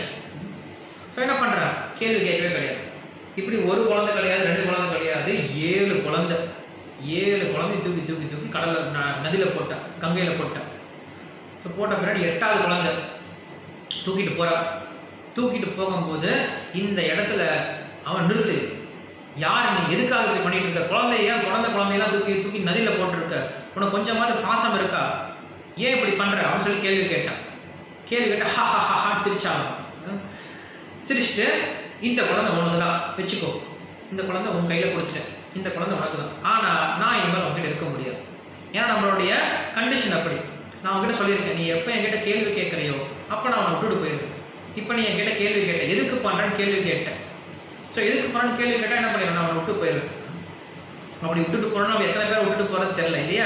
A: ஸோ என்ன பண்ணுறான், கேள்வி கேட்கவே கிடையாது. இப்படி ஒரு குழந்தை கிடையாது, ரெண்டு குழந்தை கிடையாது, ஏழு குழந்தை ஏழு குழந்தை தூக்கி தூக்கி தூக்கி கடலில் நதியில் போட்டான், கங்கையில் போட்டான். ஸோ போட்ட பின்னாடி எட்டாவது குழந்தை தூக்கிட்டு போகிறான். தூக்கிட்டு போகும்போது இந்த இடத்துல அவன் நிறுத்து, யார் நீ, எதுக்காக இப்படி பண்ணிட்டு இருக்க, குழந்தைய குழந்தை குழந்தையெல்லாம் தூக்கி தூக்கி நதியில் போட்டிருக்க, உனக்கு கொஞ்சமாவது பாசம் இருக்கா, ஏன் இப்படி பண்ணுற அப்படின்னு சொல்லி கேள்வி கேட்டான். கேள்வி கேட்டால் ஹா ஹா ஹா ஹான்னு சிரிச்சாங்க. சிரிச்சுட்டு, இந்த குழந்தை உனக்கு தான் வச்சுக்கோ, இந்த குழந்தை உன் கையில் கொடுத்துட்டேன், இந்த குழந்தை உனக்கு தான், ஆனால் நான் இனிமேல் உங்ககிட்ட இருக்க முடியாது. ஏன்னா நம்மளுடைய கண்டிஷன் அப்படி. நான் உங்ககிட்ட சொல்லியிருக்கேன், நீ எப்போ என்கிட்ட கேள்வி கேட்குறியோ அப்போ நான் அவனை விட்டுட்டு போயிடுவேன். இப்போ நீ என்கிட்ட கேள்வி கேட்ட, எதுக்கு பண்ணுறேன்னு கேள்வி கேட்டேன். ஸோ எதுக்கு பண்ணுறேன்னு கேள்வி கேட்டால் என்ன பண்ணிடுவேன், நான் அவனை விட்டு போயிடுவேன். அப்படி விட்டுட்டு போகிறோன்னா நம்ம எத்தனை பேர் விட்டுட்டு போகிறது தெரியல இல்லையா?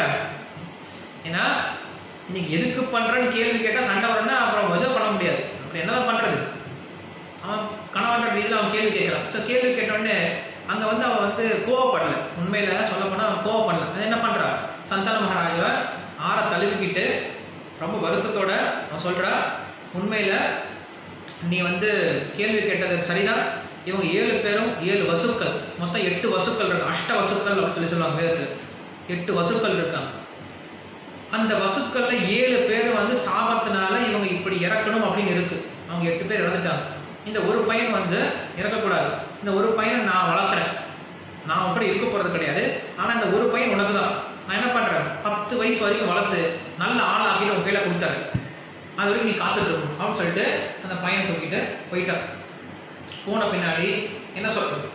A: ஏன்னா இன்னைக்கு எதுக்கு பண்ணுறேன்னு கேள்வி கேட்டால் சண்டை வரணும்னா அப்புறம் எதுவும் பண்ண முடியாது. அப்புறம் என்னதான் பண்ணுறது? அவன் கணவன்ற ரீதியில் அவன் கேள்வி கேட்குறான். ஸோ கேள்வி கேட்டோடனே அங்கே வந்து அவன் வந்து கோவப்படல. உண்மையில் சொல்ல போனால் அவன் கோவப்படல. அது என்ன பண்ணுறா, சந்தான மகாராஜாவை ஆற தழுவிக்கிட்டு ரொம்ப வருத்தத்தோட அவன் சொல்கிறா, உண்மையில் நீ வந்து கேள்வி கேட்டது சரிதான். இவங்க ஏழு பேரும் ஏழு வசுக்கள், மொத்தம் எட்டு வசுக்கள் இருக்கு, அஷ்ட வசுக்கள் அப்படின்னு சொல்லி சொல்லுவாங்க வேதத்தில். எட்டு வசுக்கள் இருக்காங்க. அந்த வசுக்கள்ல ஏழு பேர் வந்து சாபத்தினால இவங்க இப்படி இறக்கணும் அப்படின்னு இருக்கு. அவங்க எட்டு பேர் இறந்துட்டாங்க. இந்த ஒரு பையன் வந்து இறக்கக்கூடாது. இந்த ஒரு பையனை நான் வளர்க்குறேன், நான் உன் கூட இருக்க போகிறது கிடையாது. ஆனால் இந்த ஒரு பையன் உனக்கு தான். நான் என்ன பண்ணுறேன், பத்து வயசு வரைக்கும் வளர்த்து நல்ல ஆளாக்கிட்டு உன் கையில் கொடுத்தாரு, அது வரைக்கும் நீ காத்துட்டு இருக்கணும் அப்படின்னு சொல்லிட்டு அந்த பையனை தூக்கிட்டு போயிட்டான். போன பின்னாடி என்ன சொல்றது,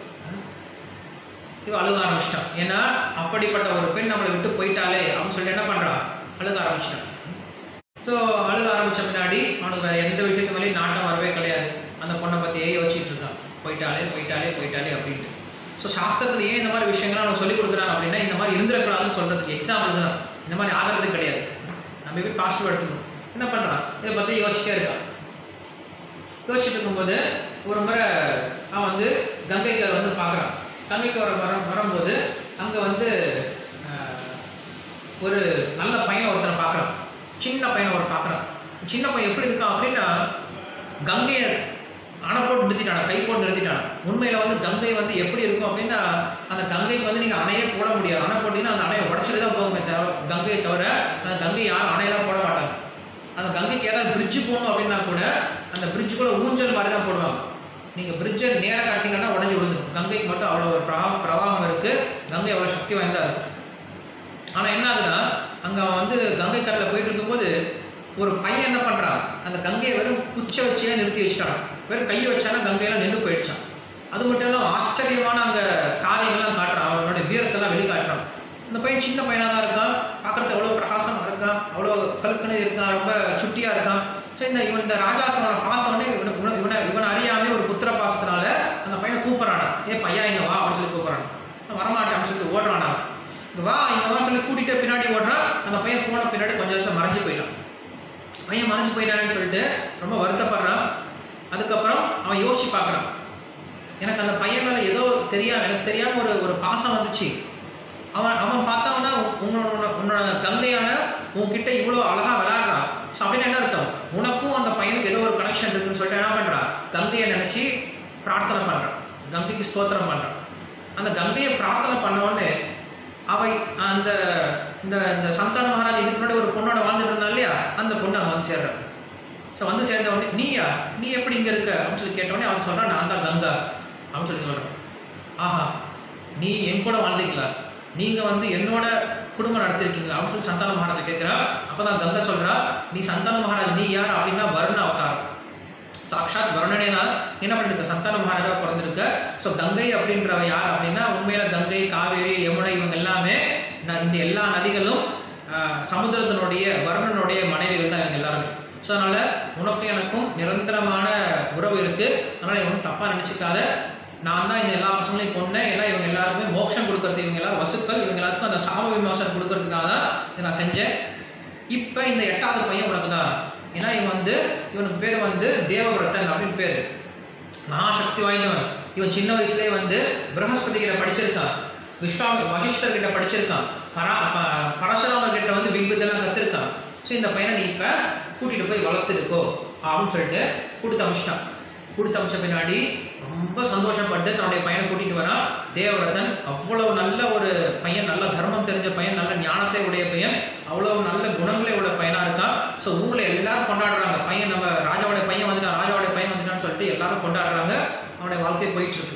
A: இவ அழுக ஆரம்பிச்சிட்டான். ஏன்னா அப்படிப்பட்ட ஒரு பெண் நம்மளை விட்டு போயிட்டாலே அப்படின்னு சொல்லிட்டு என்ன பண்ணுறான், அழுக ஆரம்பிச்சிட்டான். ஸோ அழுக ஆரம்பித்த பின்னாடி அவனுக்கு வேறு எந்த விஷயத்து மேலேயும் நாட்டம் வரவே கிடையாது. அந்த பொண்ணை பற்றியே யோசிச்சுட்டு இருக்கான், போயிட்டாலே போயிட்டாலே போயிட்டாலே அப்படின்ட்டு. ஸோ சாஸ்திரத்தில் ஏன் இந்த மாதிரி விஷயங்கள்லாம் நம்ம சொல்லிக் கொடுக்குறாங்க அப்படின்னா, இந்த மாதிரி இருந்துடக்கூடாதுன்னு சொல்கிறதுக்கு எக்ஸாம்பிள் தான். இந்த மாதிரி ஆகிறது கிடையாது, நம்ம போய் பாசிட்டிவ் எடுத்துக்கணும். என்ன பண்ணுறான், இதை பற்றி யோசிச்சிட்டே இருக்கான். யோசிச்சுட்டு இருக்கும்போது ஒரு முறை அவன் வந்து கங்கைக்கரை வந்து பார்க்குறான். கங்கைக்கு வர வர வரும்போது அங்கே வந்து ஒரு நல்ல பையனை ஒருத்தனை பார்க்குறான், சின்ன பையனை ஒரு பார்க்குறான். சின்ன பையன் எப்படி இருக்கான் அப்படின்னா, கங்கையை அணை போட்டு நிறுத்திட்டான, கை போட்டு நிறுத்திட்டான. உண்மையில் வந்து கங்கை வந்து எப்படி இருக்கும் அப்படின்னா, அந்த கங்கைக்கு வந்து நீங்கள் அணையே போட முடியாது. அணை போட்டிங்கன்னா அந்த அணையை உடச்சிட்டு தான் போகுமே தவிர, கங்கையை தவிர அந்த கங்கை யாரும் அணையெல்லாம் போட மாட்டாங்க. அந்த கங்கைக்கு ஏதாவது பிரிட்ஜு போகணும் அப்படின்னா கூட அந்த பிரிட்ஜு கூட ஊஞ்சல் மாதிரி தான் போடுவாங்க. நீங்கள் பிரிட்ஜை நேராக காட்டிங்கன்னா உடஞ்சி விழுந்துடும். கங்கைக்கு மட்டும் அவ்வளோ ஒரு பிரவா பிரவாகம் இருக்குது, கங்கை அவ்வளோ சக்தி வாய்ந்தா இருக்குது. ஆனால் என்ன ஆகுதுன்னா, அங்கே அவன் வந்து கங்கை கரையில் போயிட்டு இருக்கும்போது ஒரு பையன் என்ன பண்ணுறான், அந்த கங்கையை வெறும் குச்சை வச்சே நிறுத்தி வச்சுட்டான். வெறும் கையை வச்சானா கங்கையெல்லாம் நின்று போயிடுச்சான். அது மட்டும் இல்லாமல் ஆச்சரியமான அங்கே காரியங்கள்லாம் காட்டுறான், அவனோட வீரத்தெல்லாம் வெளிக்காட்டுறான். அந்த பையன் சின்ன பையனாக தான் இருக்கான், பார்க்குறது அவ்வளோ பிரகாசமாக இருக்கான், அவ்வளோ கல்கனு இருக்கான், ரொம்ப சுட்டியாக இருக்கான். ஸோ இந்த இவன் இந்த ராஜாத்தவனை பார்த்தோன்னே இவனை இவனை இவனை அறியாமே ஒரு புத்திர பாசத்தினால அந்த பையனை கூப்பிட்றானா, ஏ பையா இங்கே வா அப்படின்னு சொல்லி கூப்பிட்றான். வரமாட்டேன் அப்படின்னு சொல்லிட்டு ஓடுறானா, இங்கே வா இங்கே வா சொல்லி கூட்டிகிட்டு பின்னாடி ஓடுறான். அந்த பையன் போன பின்னாடி கொஞ்சம் நேரத்தில் மறைஞ்சு போயிட்டான். பையன் மறைஞ்சு போயிட்டான்னு சொல்லிட்டு ரொம்ப வருத்தப்படுறான். அதுக்கப்புறம் அவன் யோசிச்சு பார்க்குறான், எனக்கு அந்த பையன் மேலே ஏதோ தெரியாது, எனக்கு தெரியாம ஒரு ஒரு பாசம் வந்துச்சு. அவன் அவன் பார்த்தவனா உன்னோட உன்னோட கங்கையான உன்கிட்ட இவ்வளோ அழகாக விளையாடுறான். ஸோ அப்படின்னு என்ன அர்த்தம், உனக்கும் அந்த பையனுக்கு ஏதோ ஒரு கனெக்ஷன் இருக்குன்னு சொல்லிட்டு என்ன பண்ணுறான், கங்கையை நினச்சி பிரார்த்தனை பண்ணுறான், கங்கைக்கு ஸ்தோத்திரம் பண்ணுறான். அந்த கங்கையை பிரார்த்தனை பண்ணோன்னு அவை அந்த இந்த இந்த சந்தான மகாராஜ் இதுக்கு முன்னாடி ஒரு பொண்ணோட வாழ்ந்துட்டு இருந்தா இல்லையா, அந்த பொண்ணு அங்கே வந்து சேர்றான். ஸோ வந்து சேர்ந்த உடனே நீயா நீ எப்படி இங்கே இருக்க அப்படின்னு சொல்லி கேட்டோடனே அவன் சொல்கிறான், நான் தான் கங்கா அப்படின்னு சொல்லி சொல்கிறேன். ஆஹா, நீ என் கூட வாழ்ந்துக்கலாம், நீங்கள் வந்து என்னோட குடும்பம் நடத்திருக்கீங்களா அப்படின்னு சொல்லி சந்தான மகாராஜா கேட்குறா. அப்போ தான் கங்கா சொல்கிறா, நீ சந்தான மகாராஜ் நீ யார் அப்படின்னா வருண அவதாரம், சாக்ஷாத் வருணனே தான் என்ன பண்ணிருக்க, சந்தான மகாராஜா பிறந்திருக்க. ஸோ கங்கை அப்படின்றவ யார் அப்படின்னா உண்மையில கங்கை, காவேரி, யமுனை இவங்க எல்லாமே இந்த எல்லா நதிகளும் சமுத்திரத்தினுடைய வருணனுடைய மனைவிகள் தான் இவங்க எல்லாருமே. ஸோ அதனால உனக்கும் எனக்கும் நிரந்தரமான உறவு இருக்கு. அதனால இவங்க தப்பா நினைச்சுக்காத, நான் தான் இந்த எல்லா பசங்களையும் கொன்னேன், ஏன்னா இவங்க எல்லாருமே மோட்சம் கொடுக்கறது, இவங்க எல்லாரும் வசுக்கள், இவங்க எல்லாத்துக்கும் அந்த சாப விமோசனம் கொடுக்கறதுக்காக தான் இதை நான் செஞ்சேன். இப்போ இந்த எட்டாவது பையன் உனக்கு தான், ஏன்னா இவன் வந்து இவனுக்கு பேர் வந்து தேவவிரதன் அப்படின்னு பேர், மகாசக்தி வாய்ந்தவன். இவன் சின்ன வயசுலேயே வந்து பிரகஸ்பதி கிட்ட படிச்சிருக்கான், விஸ்வா வசிஷ்டர் கிட்ட படிச்சிருக்கான், பரா பரசுராமர் கிட்ட வந்து வில்வித்தெல்லாம் கற்றுருக்கான். ஸோ இந்த பையனை நீ இப்போ கூட்டிகிட்டு போய் வளர்த்துருக்கோ அப்படின்னு சொல்லிட்டு கொடுத்து அமிச்சிட்டான். கொடுத்து அமிச்ச பின்னாடி ரொம்ப சந்தோஷப்பட்டு தன்னுடைய பையனை கூட்டிகிட்டு வரான். தேவவிரதன் அவ்வளோ நல்ல ஒரு பையன், நல்ல தர்மம் தெரிஞ்ச பையன், நல்ல ஞானத்தை உடைய பையன், அவ்வளோ நல்ல குணங்களே உள்ள பையனாக இருக்கான். ஸோ ஊரில் எல்லாரும் கொண்டாடுறாங்க, பையன் நம்ம ராஜாவுடைய பையன் வந்துட்டான், ராஜாவுடைய பையன் வந்துட்டான்னு சொல்லிட்டு எல்லாரும் கொண்டாடுறாங்க. அவனுடைய வாழ்க்கை போயிட்டு இருக்கு.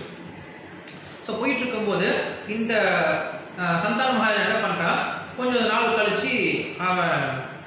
A: ஸோ போயிட்டு இருக்கும்போது இந்த சந்தான மகாராஜா என்ன பண்ணுறான், கொஞ்சம் நாள் கழிச்சு அவன்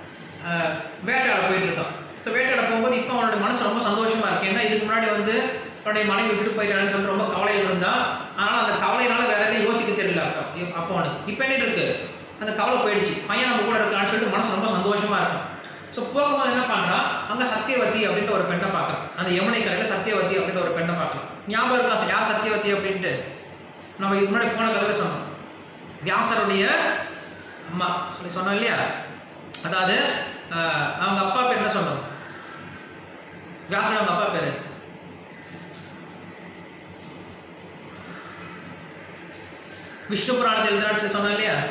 A: வேட்டையாட போயிட்டு இருக்கான். ஸோ வேட்டையாட போகும்போது இப்போ அவனோட மனசு ரொம்ப சந்தோஷமா இருக்கு. ஏன்னா இதுக்கு முன்னாடி வந்து தன்னுடைய மனைவி விட்டு போயிட்டான்னு சொல்லிட்டு ரொம்ப கவலையில் இருந்தான். ஆனால் அந்த கவலையினால வேற எதையும் யோசிக்க தெரியல அப்போ அவனுக்கு. இப்போ என்ன இருக்கு, அந்த கவலை போயிடுச்சு, பையன் நம்ம கூட இருக்கான்னு சொல்லிட்டு மனசு ரொம்ப சந்தோஷமா இருக்கும். ஸோ போகும்போது என்ன பண்ணுறான், அங்கே சத்தியவதி அப்படின்ற ஒரு பெண்ணை பார்க்குறான். அந்த யமுனை கரையில் சத்தியவதி அப்படின்ற ஒரு பெண்ணை பார்க்குறான். ஞாபகம் இருக்கா யார் சத்தியவதி அப்படின்ட்டு? நம்ம இதுக்கு முன்னாடி போன கதையில் சொன்னோம், வியாசருடைய அம்மா சொல்லி சொன்னோம் இல்லையா. அதாவது அவங்க அப்பா பேர் என்ன சொன்னோம், வியாசன் அவங்க அப்பா பேரு விஷ்ணு புராணத்தில் எழுதுறான்னு சொல்லி சொன்னோம் இல்லையா,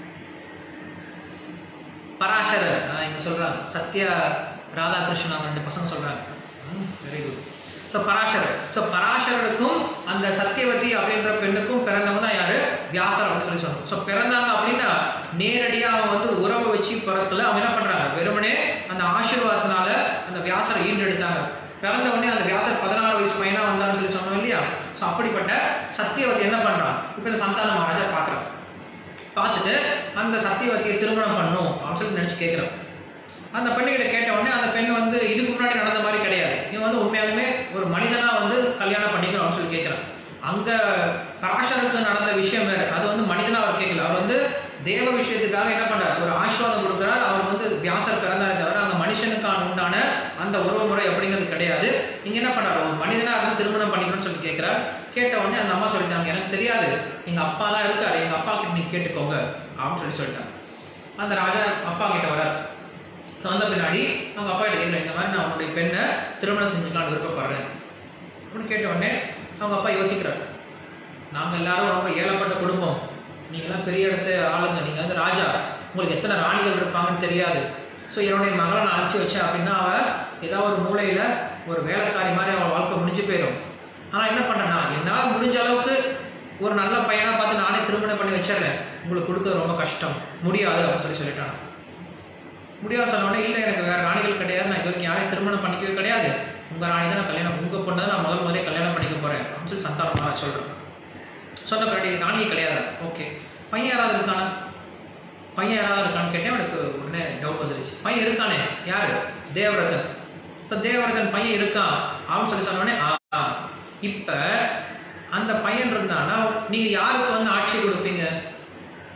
A: பராசரர். இங்க சொல்றாங்க சத்யா ராதாகிருஷ்ணன் ரெண்டு பசங்க சொல்றாங்க. Very good. So Parashara. So பராசரருக்கும் அந்த சத்தியவதி அப்படின்ற பெண்ணுக்கும் பிறந்தவங்க தான் யாரு, வியாசர் அப்படின்னு சொல்லி சொன்னோம். ஸோ பிறந்தாங்க அப்படின்னா நேரடியாக அவங்க வந்து உறவை வச்சு பிறக்கல, அவங்க என்ன பண்றாங்க, வெறுமனே அந்த ஆசீர்வாதத்தினால அந்த வியாசரை ஈண்டெடுத்தாங்க. பிறந்த உடனே அந்த வியாசர் பதினாறு வயசு பையனா வந்தான்னு சொல்லி சொன்னோம் இல்லையா. ஸோ அப்படிப்பட்ட சத்தியவதி என்ன பண்றான், இப்போ இந்த சந்தான மகாராஜா பார்க்குறான். பார்த்துட்டு அந்த சத்தியவதியை திருமணம் பண்ணும் அப்படின்னு சொல்லி நினச்சி கேட்குறான். அந்த பெண்ணுக்கிட்ட கேட்ட உடனே அந்த பெண் வந்து இதுக்கு முன்னாடி நடந்த மாதிரி கிடையாது, இவன் வந்து உண்மையாலுமே ஒரு மனிதனா வந்து கல்யாணம் பண்ணிக்கணும் அப்படின்னு சொல்லி கேட்குறான். அங்க பராசருக்கு நடந்த விஷயம் வேற, அது வந்து மனிதனா அவர் கேட்கல, அவர் வந்து தேவ விஷயத்துக்காக என்ன பண்றார், ஒரு ஆசீர்வாதம் கொடுக்குறார். அவர் வந்து வியாசர் பிறந்தாரே தவிர அங்க மனுஷனுக்கான உண்டான அந்த உறவு முறை அப்படிங்கிறது கிடையாது. இங்க என்ன பண்றாரு, ஒரு மனிதனா இருந்து திருமணம் பண்ணிக்கணும்னு சொல்லி கேட்கிறார். கேட்ட உடனே அந்த அம்மா சொல்லிட்டாங்க, எனக்கு தெரியாது, எங்க அப்பா தான் இருக்காரு, எங்க அப்பா கிட்ட நீங்க கேட்டுக்கோங்க அப்படின்னு சொல்லி சொல்லிட்டாங்க. அந்த ராஜா அப்பா கிட்ட வரார். வந்த பின்னாடி அவங்க அப்பா கிட்ட கேட்குறேன், இந்த மாதிரி நான் உன்னுடைய பெண்ணை திருமணம் செஞ்சுக்கலான்னு விருப்பப்படுறேன் அப்படின்னு கேட்ட உடனே அவங்க அப்பா யோசிக்கிறார். நாங்கள் எல்லாரும் ரொம்ப ஏழப்பட்ட குடும்பம், நீங்களாம் பெரிய இடத்த ஆளுங்க, நீங்கள் வந்து ராஜா, உங்களுக்கு எத்தனை ராணிகள் இருப்பாங்கன்னு தெரியாது. ஸோ என்னுடைய மகளை நான் அனுப்பிச்சி வச்சேன் அப்படின்னா அவள் ஏதாவது ஒரு மூலையில் ஒரு வேலைக்காரி மாதிரி அவள் வாழ்க்கை முடிஞ்சு போயிடும். ஆனால் என்ன பண்ணேன்னா என்னால் முடிஞ்ச அளவுக்கு ஒரு நல்ல பையனாக பார்த்து நானே திருமணம் பண்ணி வச்சிடுறேன், உங்களுக்கு கொடுக்குறது ரொம்ப கஷ்டம், முடியாது அப்படின்னு சொல்லி சொல்லிட்டான். முடியாது சொன்னோடனே, இல்லை எனக்கு வேறு ராணிகள் கிடையாது, நான் இது வரைக்கும் யாரையும் திருமணம் பண்ணிக்கவே கிடையாது, உங்கள் ராணி தான் நான் கல்யாணம், உங்கள் பொண்ணை தான் நான் முதல் முதலே கல்யாணம் பண்ணிக்க போகிறேன் அப்படின்னு சொல்லி சந்தான மகாராஜ் சொல்கிறேன். சொன்ன பின்னாடி ராணியை கிடையாது. ஓகே, பையன் யாராவது இருக்கானா, பையன் யாராவது இருக்கான்னு கேட்டேன். எனக்கு உடனே டவுட் வந்துருச்சு, பையன் இருக்கானே யாரு, தேவரதன். இப்போ தேவரதன் பையன் இருக்கான் அப்படின்னு சொல்லி சொன்னோடனே, ஆ இப்போ அந்த பையன் இருந்தான்னா நீங்கள் யாருக்கு வந்து ஆட்சி கொடுப்பீங்க,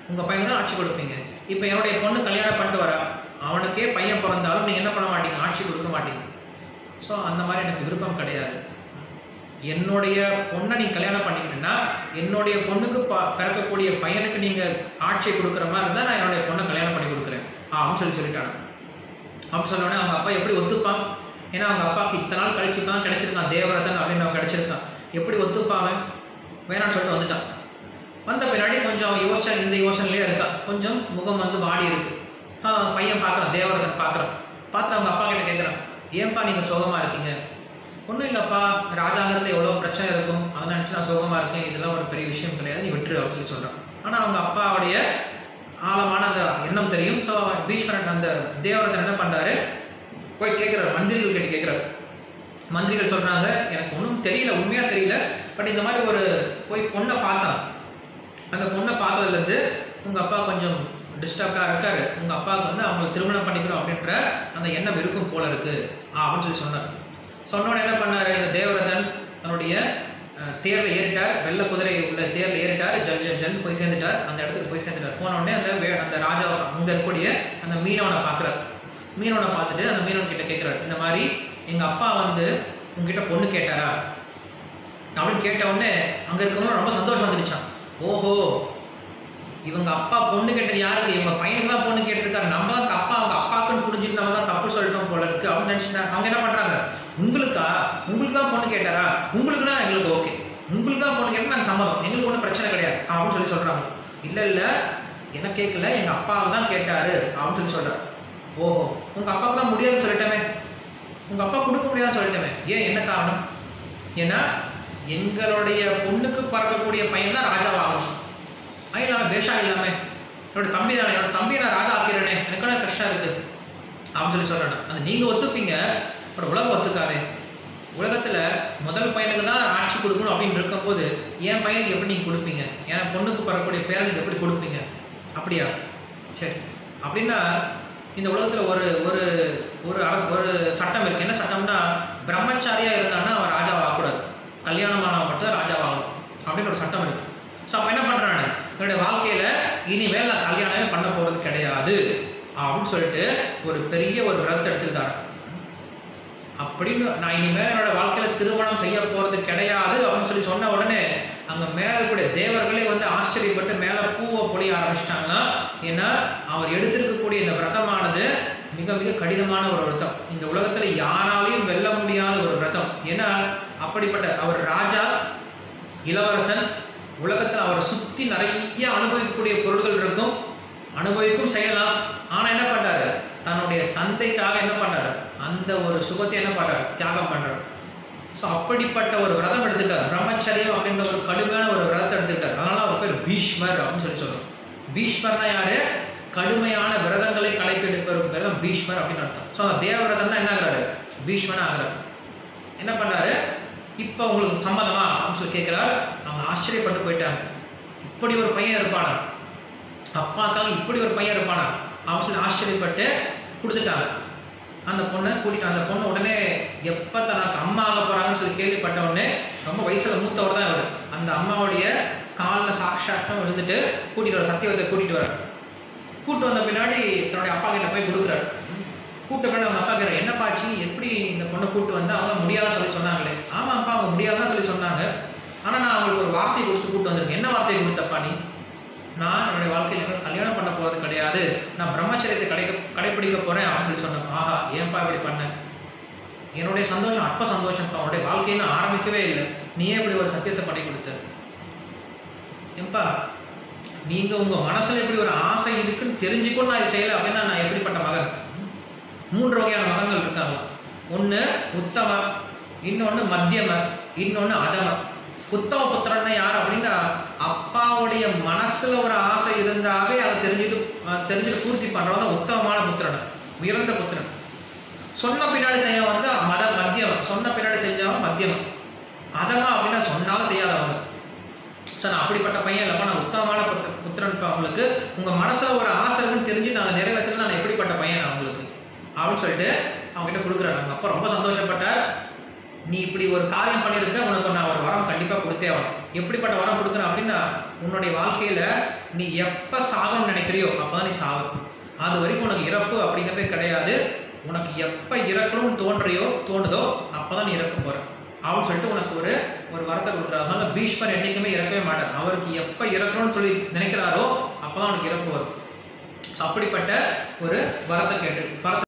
A: உங்கள் பையனுக்கு தான் ஆட்சி கொடுப்பீங்க. இப்போ என்னுடைய பொண்ணு கல்யாணம் பண்ணிட்டு வரா, அவனுக்கே பையன் பிறந்தாலும் நீங்கள் என்ன பண்ண மாட்டீங்க, ஆட்சி கொடுக்க மாட்டீங்க. ஸோ அந்த மாதிரி எனக்கு விருப்பம் கிடையாது. என்னுடைய பொண்ணை நீங்கள் கல்யாணம் பண்ணிக்கிட்டீங்கன்னா என்னுடைய பொண்ணுக்கு ப பிறக்கக்கூடிய பையனுக்கு நீங்கள் ஆட்சியை கொடுக்குற மாதிரி இருந்தால் நான் என்னுடைய பொண்ணை கல்யாணம் பண்ணி கொடுக்குறேன் அப்படின்னு சொல்லி சொல்லிட்டாங்க. அப்படி சொன்னோடனே அவங்க அப்பா எப்படி ஒத்துப்பான்? ஏன்னா அவங்க அப்பாவுக்கு இத்தனை நாள் கழிச்சு தான் கிடைச்சிருக்கான், தேவரதன் அப்படின்னு அவன் கிடைச்சிருக்கான். எப்படி ஒத்துப்பாவன்? வேணான்னு சொல்லிட்டு வந்துட்டான். வந்த பின்னாடி கொஞ்சம் யோசனை, இந்த யோசனையிலே இருக்கான். கொஞ்சம் முகம் வந்து வாடி இருக்கு. பையன் பார்க்குறான், தேவரதன் பார்க்குறான். பார்த்துட்டு அவங்க அப்பா கிட்ட கேட்குறான், ஏன்பா நீங்கள் சோகமாக இருக்கீங்க? ஒன்றும் இல்லைப்பா, ராஜாங்கிறதுல எவ்வளோ பிரச்சனை இருக்கும், அதை நினச்சி நான் சோகமாக இருக்கேன், இதெல்லாம் ஒரு பெரிய விஷயம் கிடையாது, நீ விட்டுரு அப்படின்னு சொல்லி சொல்கிறான். ஆனால் அவங்க அப்பாவுடைய ஆழமான அந்த எண்ணம் தெரியும். ஸோ பீஷ்மரன் அந்த தேவரதன் என்ன பண்ணுறாரு, போய் கேட்குறாரு, மந்திரிகள் கிட்ட கேட்குறாரு. மந்திரிகள் சொல்கிறாங்க, எனக்கு ஒன்றும் தெரியல, உண்மையாக தெரியல, பட் இந்த மாதிரி ஒரு போய் பொண்ணை பார்த்தான். அந்த பொண்ணை பார்த்ததுலேருந்து உங்கள் அப்பா கொஞ்சம் டிஸ்டர்ப்டாக இருக்காரு, உங்கள் அப்பாவுக்கு வந்து அவங்களை திருமணம் பண்ணிக்கணும் அப்படின்ற அந்த எண்ணம் இருக்கும் போல இருக்கு அப்படின்னு சொல்லி சொன்னார். சொன்னோட என்ன பண்ணார், இந்த தேவரதன் தன்னுடைய தேரில் ஏறிட்டார், வெள்ளை குதிரை உள்ள தேரில் ஏறிட்டார், ஜல் ஜல் ஜல் போய் சேர்ந்துட்டார், அந்த இடத்துக்கு போய் சேர்ந்துட்டார். போன உடனே அந்த வே அந்த ராஜா அங்கே இருக்கக்கூடிய அந்த மீனவனை பார்க்குறாரு. மீனவனை பார்த்துட்டு அந்த மீனவன் கிட்ட கேட்குறாரு, இந்த மாதிரி எங்கள் அப்பா வந்து உங்ககிட்ட பொண்ணு கேட்டாரா அப்படின்னு கேட்ட உடனே அங்கே இருக்கிறவங்க ரொம்ப சந்தோஷம் வந்துடுச்சான். ஓஹோ, இவங்க அப்பா பொண்ணு கேட்டது யாருக்கு, இவங்க பையனுக்கு தான் பொண்ணு கேட்டிருக்காரு, நம்ம தான் தப்பா அவங்க அப்பாக்குன்னு புரிஞ்சுட்டு நம்ம தான் தப்பு சொல்லிட்டோம் போல இருக்கு அப்படின்னு நினைச்சுட்டாங்க. அவங்க என்ன பண்றாங்க, உங்களுக்கா, உங்களுக்கு தான் பொண்ணு கேட்டாரா, உங்களுக்குன்னா எங்களுக்கு ஓகே, உங்களுக்கு தான் பொண்ணு கேட்டால் நாங்கள் சம்மதம், எங்களுக்கு ஒன்றும் பிரச்சனை கிடையாது அப்படின்னு சொல்லி சொல்றாங்க. இல்லை இல்லை என்ன கேட்கல, எங்க அப்பாவை தான் கேட்டாரு அப்படின்னு சொல்லி சொல்றாரு. ஓஹோ, உங்க அப்பாவுக்கு தான் முடியாதுன்னு சொல்லிட்டோமே, உங்க அப்பா கொடுக்க முடியாதுன்னு சொல்லிட்டோமே, ஏன் என்ன காரணம்? ஏன்னா எங்களுடைய பொண்ணுக்கு பறக்கக்கூடிய பையன் தான் ராஜாவாகணும், இல்லாமல் பேஷா இல்லாமல் என்னோட தம்பி தானே, என்னோட தம்பியை நான் ராஜா ஆக்கிறேனே, எனக்கான கஷ்டம் இருக்கு அப்படின்னு சொல்லி சொல்றேன். அது நீங்க ஒத்துப்பீங்க, பட் உலகம் ஒத்துக்காதே. உலகத்துல முதல் பையனுக்கு தான் ஆட்சி கொடுக்கணும் அப்படின்னு இருக்கும்போது என் பையனுக்கு எப்படி நீங்க கொடுப்பீங்க, என் பொண்ணுக்கு பறக்கக்கூடிய பேரனுக்கு எப்படி கொடுப்பீங்க? அப்படியா, சரி. அப்படின்னா இந்த உலகத்துல ஒரு ஒரு ஒரு அரசு ஒரு சட்டம் இருக்கு. என்ன சட்டம்னா, பிரம்மச்சாரியா இருந்தான்னா அவன் ராஜாவை ஆகக்கூடாது, கல்யாணமானவன் மட்டும் ராஜாவாகணும் அப்படின்னு ஒரு சட்டம் இருக்கு. ஸோ அப்போ என்ன பண்ணுறானு, என்னுடைய வாழ்க்கையில் இனிமேல் நான் கல்யாணமே பண்ண போகிறது கிடையாது அப்படின்னு சொல்லிட்டு ஒரு பெரிய ஒரு விரதத்தை எடுத்துக்கிட்டாரு. அப்படின்னு நான் இனிமேல் என்னோட வாழ்க்கையில் திருமணம் செய்ய போகிறது கிடையாது அப்படின்னு சொல்லி சொன்ன உடனே அங்கே மேலே கூட தேவர்களே வந்து ஆச்சரியப்பட்டு மேலே பூவை பொழிய ஆரம்பிச்சிட்டாங்கன்னா, ஏன்னா அவர் எடுத்திருக்கக்கூடிய இந்த விரதமானது மிக மிக கடினமான ஒரு விரதம், இந்த உலகத்தில் யாராலையும் வெல்ல முடியாத ஒரு விரதம். ஏன்னா அப்படிப்பட்ட அவர் ராஜா, இளவரசன், உலகத்தில் அவரை சுற்றி நிறைய அனுபவிக்கக்கூடிய பொருட்கள் இருக்கும், அனுபவிக்கும் செய்யலாம். ஆனால் என்ன பண்ணுறாரு, தன்னுடைய தந்தைக்காக என்ன பண்ணுறாரு, அந்த ஒரு சுகத்தை என்ன பண்ணுறாரு, தியாகம் பண்ணுறாரு. ஸோ அப்படிப்பட்ட ஒரு விரதம் எடுத்துட்டார், பிரம்மச்சரியம் அப்படின்ற ஒரு கடுமையான ஒரு விரதத்தை எடுத்துக்கிட்டார். அதனால அவர் பேர் பீஷ்மர் அப்படின்னு சொல்லி சொல்றோம். பீஷ்மர்னா யாரு, கடுமையான விரதங்களை கடைப்பிடிப்பவர் பேர் தான் பீஷ்மர் அப்படின்னு அர்த்தம். ஸோ அந்த தேவவிரதம் தான் என்ன ஆகுறாரு, பீஷ்மனா ஆகுறாரு. என்ன பண்ணாரு, இப்போ உங்களுக்கு சம்மதமா அப்படின்னு சொல்லி கேட்கிறார். அவங்க ஆச்சரியப்பட்டு போயிட்டாங்க, இப்படி ஒரு பையன் இருப்பானா, அப்பாக்காக இப்படி ஒரு பையன் இருப்பானா அப்படின்னு சொல்லி ஆச்சரியப்பட்டு கொடுத்துட்டாங்க. அந்த பொண்ணை கூட்டிட்டு, அந்த பொண்ணு உடனே எப்போ தனக்கு அம்மா ஆக போறாங்கன்னு சொல்லி கேள்விப்பட்ட உடனே, ரொம்ப வயசுல மூத்தவர் தான் இவர், அந்த அம்மாவுடைய காலில் சாட்சாட்டம் விழுந்துட்டு கூட்டிட்டு வர, சத்தியவத்தை கூட்டிட்டு வர. கூட்டு வந்த பின்னாடி தன்னுடைய அப்பா கிட்ட போய் கொடுக்குறாரு. கூட்ட பின்னாடி அவங்க அப்பா கேட்குறாரு, என்ன பாச்சு, எப்படி இந்த பொண்ணை கூட்டு வந்து, அவங்க முடியாத சொல்லி சொன்னாங்களே. ஆமா அப்பா, அவங்க முடியாதான் சொல்லி சொன்னாங்க, ஆனா நான் அவங்களுக்கு ஒரு வார்த்தையை கொடுத்து கூட்டு வந்திருக்கேன். என்ன வார்த்தையை கொடுத்தப்பா நீ, நான் என்னுடைய வாழ்க்கையில் கல்யாணம் பண்ண போறது கிடையாது, நான் பிரம்மச்சரியத்தை கடை கடைப்பிடிக்க போறேன் அப்படின்னு சொல்லி சொன்னேன். ஆஹா, ஏன்பா இப்படி பண்ண, என்னுடைய சந்தோஷம் அப்ப சந்தோஷம், அவனுடைய வாழ்க்கையை நான் ஆரம்பிக்கவே இல்லை, நீயே இப்படி ஒரு சத்தியத்தை பண்ணி கொடுத்த. ஏன்பா, நீங்க உங்க மனசுல இப்படி ஒரு ஆசை இருக்குன்னு தெரிஞ்சுக்கொண்டு நான் இது செய்யல அப்படின்னா நான் எப்படிப்பட்ட மகன்? மூன்று வகையான மகன்கள் இருக்காங்க. ஒண்ணு உத்தமர், இன்னொன்னு மத்தியமர், இன்னொன்னு அதமர். உத்தம புத்திரன்னா யார் அப்படின்னா, அப்பாவுடைய மனசுல ஒரு ஆசை இருந்தாவே அதை தெரிஞ்சுட்டு தெரிஞ்சுட்டு பூர்த்தி பண்றவங்க உத்தமமான புத்திரன், உயர்ந்த புத்திரன். சொன்ன பின்னாடி செய்ய வந்து மத மத்தியமன், சொன்ன பின்னாடி செஞ்சவங்க மத்தியமன். அதமா அப்படின்னா சொன்னாலும் செய்யாதவங்க. சார் நான் அப்படிப்பட்ட பையன் இல்லப்பா, நான் உத்தமமான புத்திர புத்திரன் அவங்களுக்கு, உங்க மனசுல ஒரு ஆசை இருக்குன்னு தெரிஞ்சு நான் அதை நிறைவேற்றல, நான் எப்படிப்பட்ட பையன் அவங்களுக்கு அப்படின்னு சொல்லிட்டு அவங்க கிட்ட கொடுக்குறாரு. அவங்க அப்பா ரொம்ப சந்தோஷப்பட்டார். நீ இப்படி ஒரு காரியம் பண்ணியிருக்க, உனக்கு நான் ஒரு வரம் கண்டிப்பாக கொடுத்தே ஆகணும். எப்படிப்பட்ட வரம் கொடுக்குறேன் அப்படின்னா, உன்னுடைய வாழ்க்கையில் நீ எப்போ சாகணும்னு நினைக்கிறியோ அப்போ தான் நீ சாகணும். அது வரைக்கும் உனக்கு இறப்பு அப்படிங்கிறதே கிடையாது. உனக்கு எப்போ இறக்கணும்னு தோன்றியோ தோணுதோ அப்போ தான் நீ இறக்க போகிற அப்படின்னு சொல்லிட்டு உனக்கு ஒரு ஒரு வரத்தை கொடுக்குறாரு. அதனால பீஷ்மர் என்றைக்குமே இறக்கவே மாட்டார். அவருக்கு எப்போ இறக்கணும்னு சொல்லி நினைக்கிறாரோ அப்போ தான் அவனுக்கு இறப்பு வரும். அப்படிப்பட்ட ஒரு வரத்தை கேட்டு வரத்தை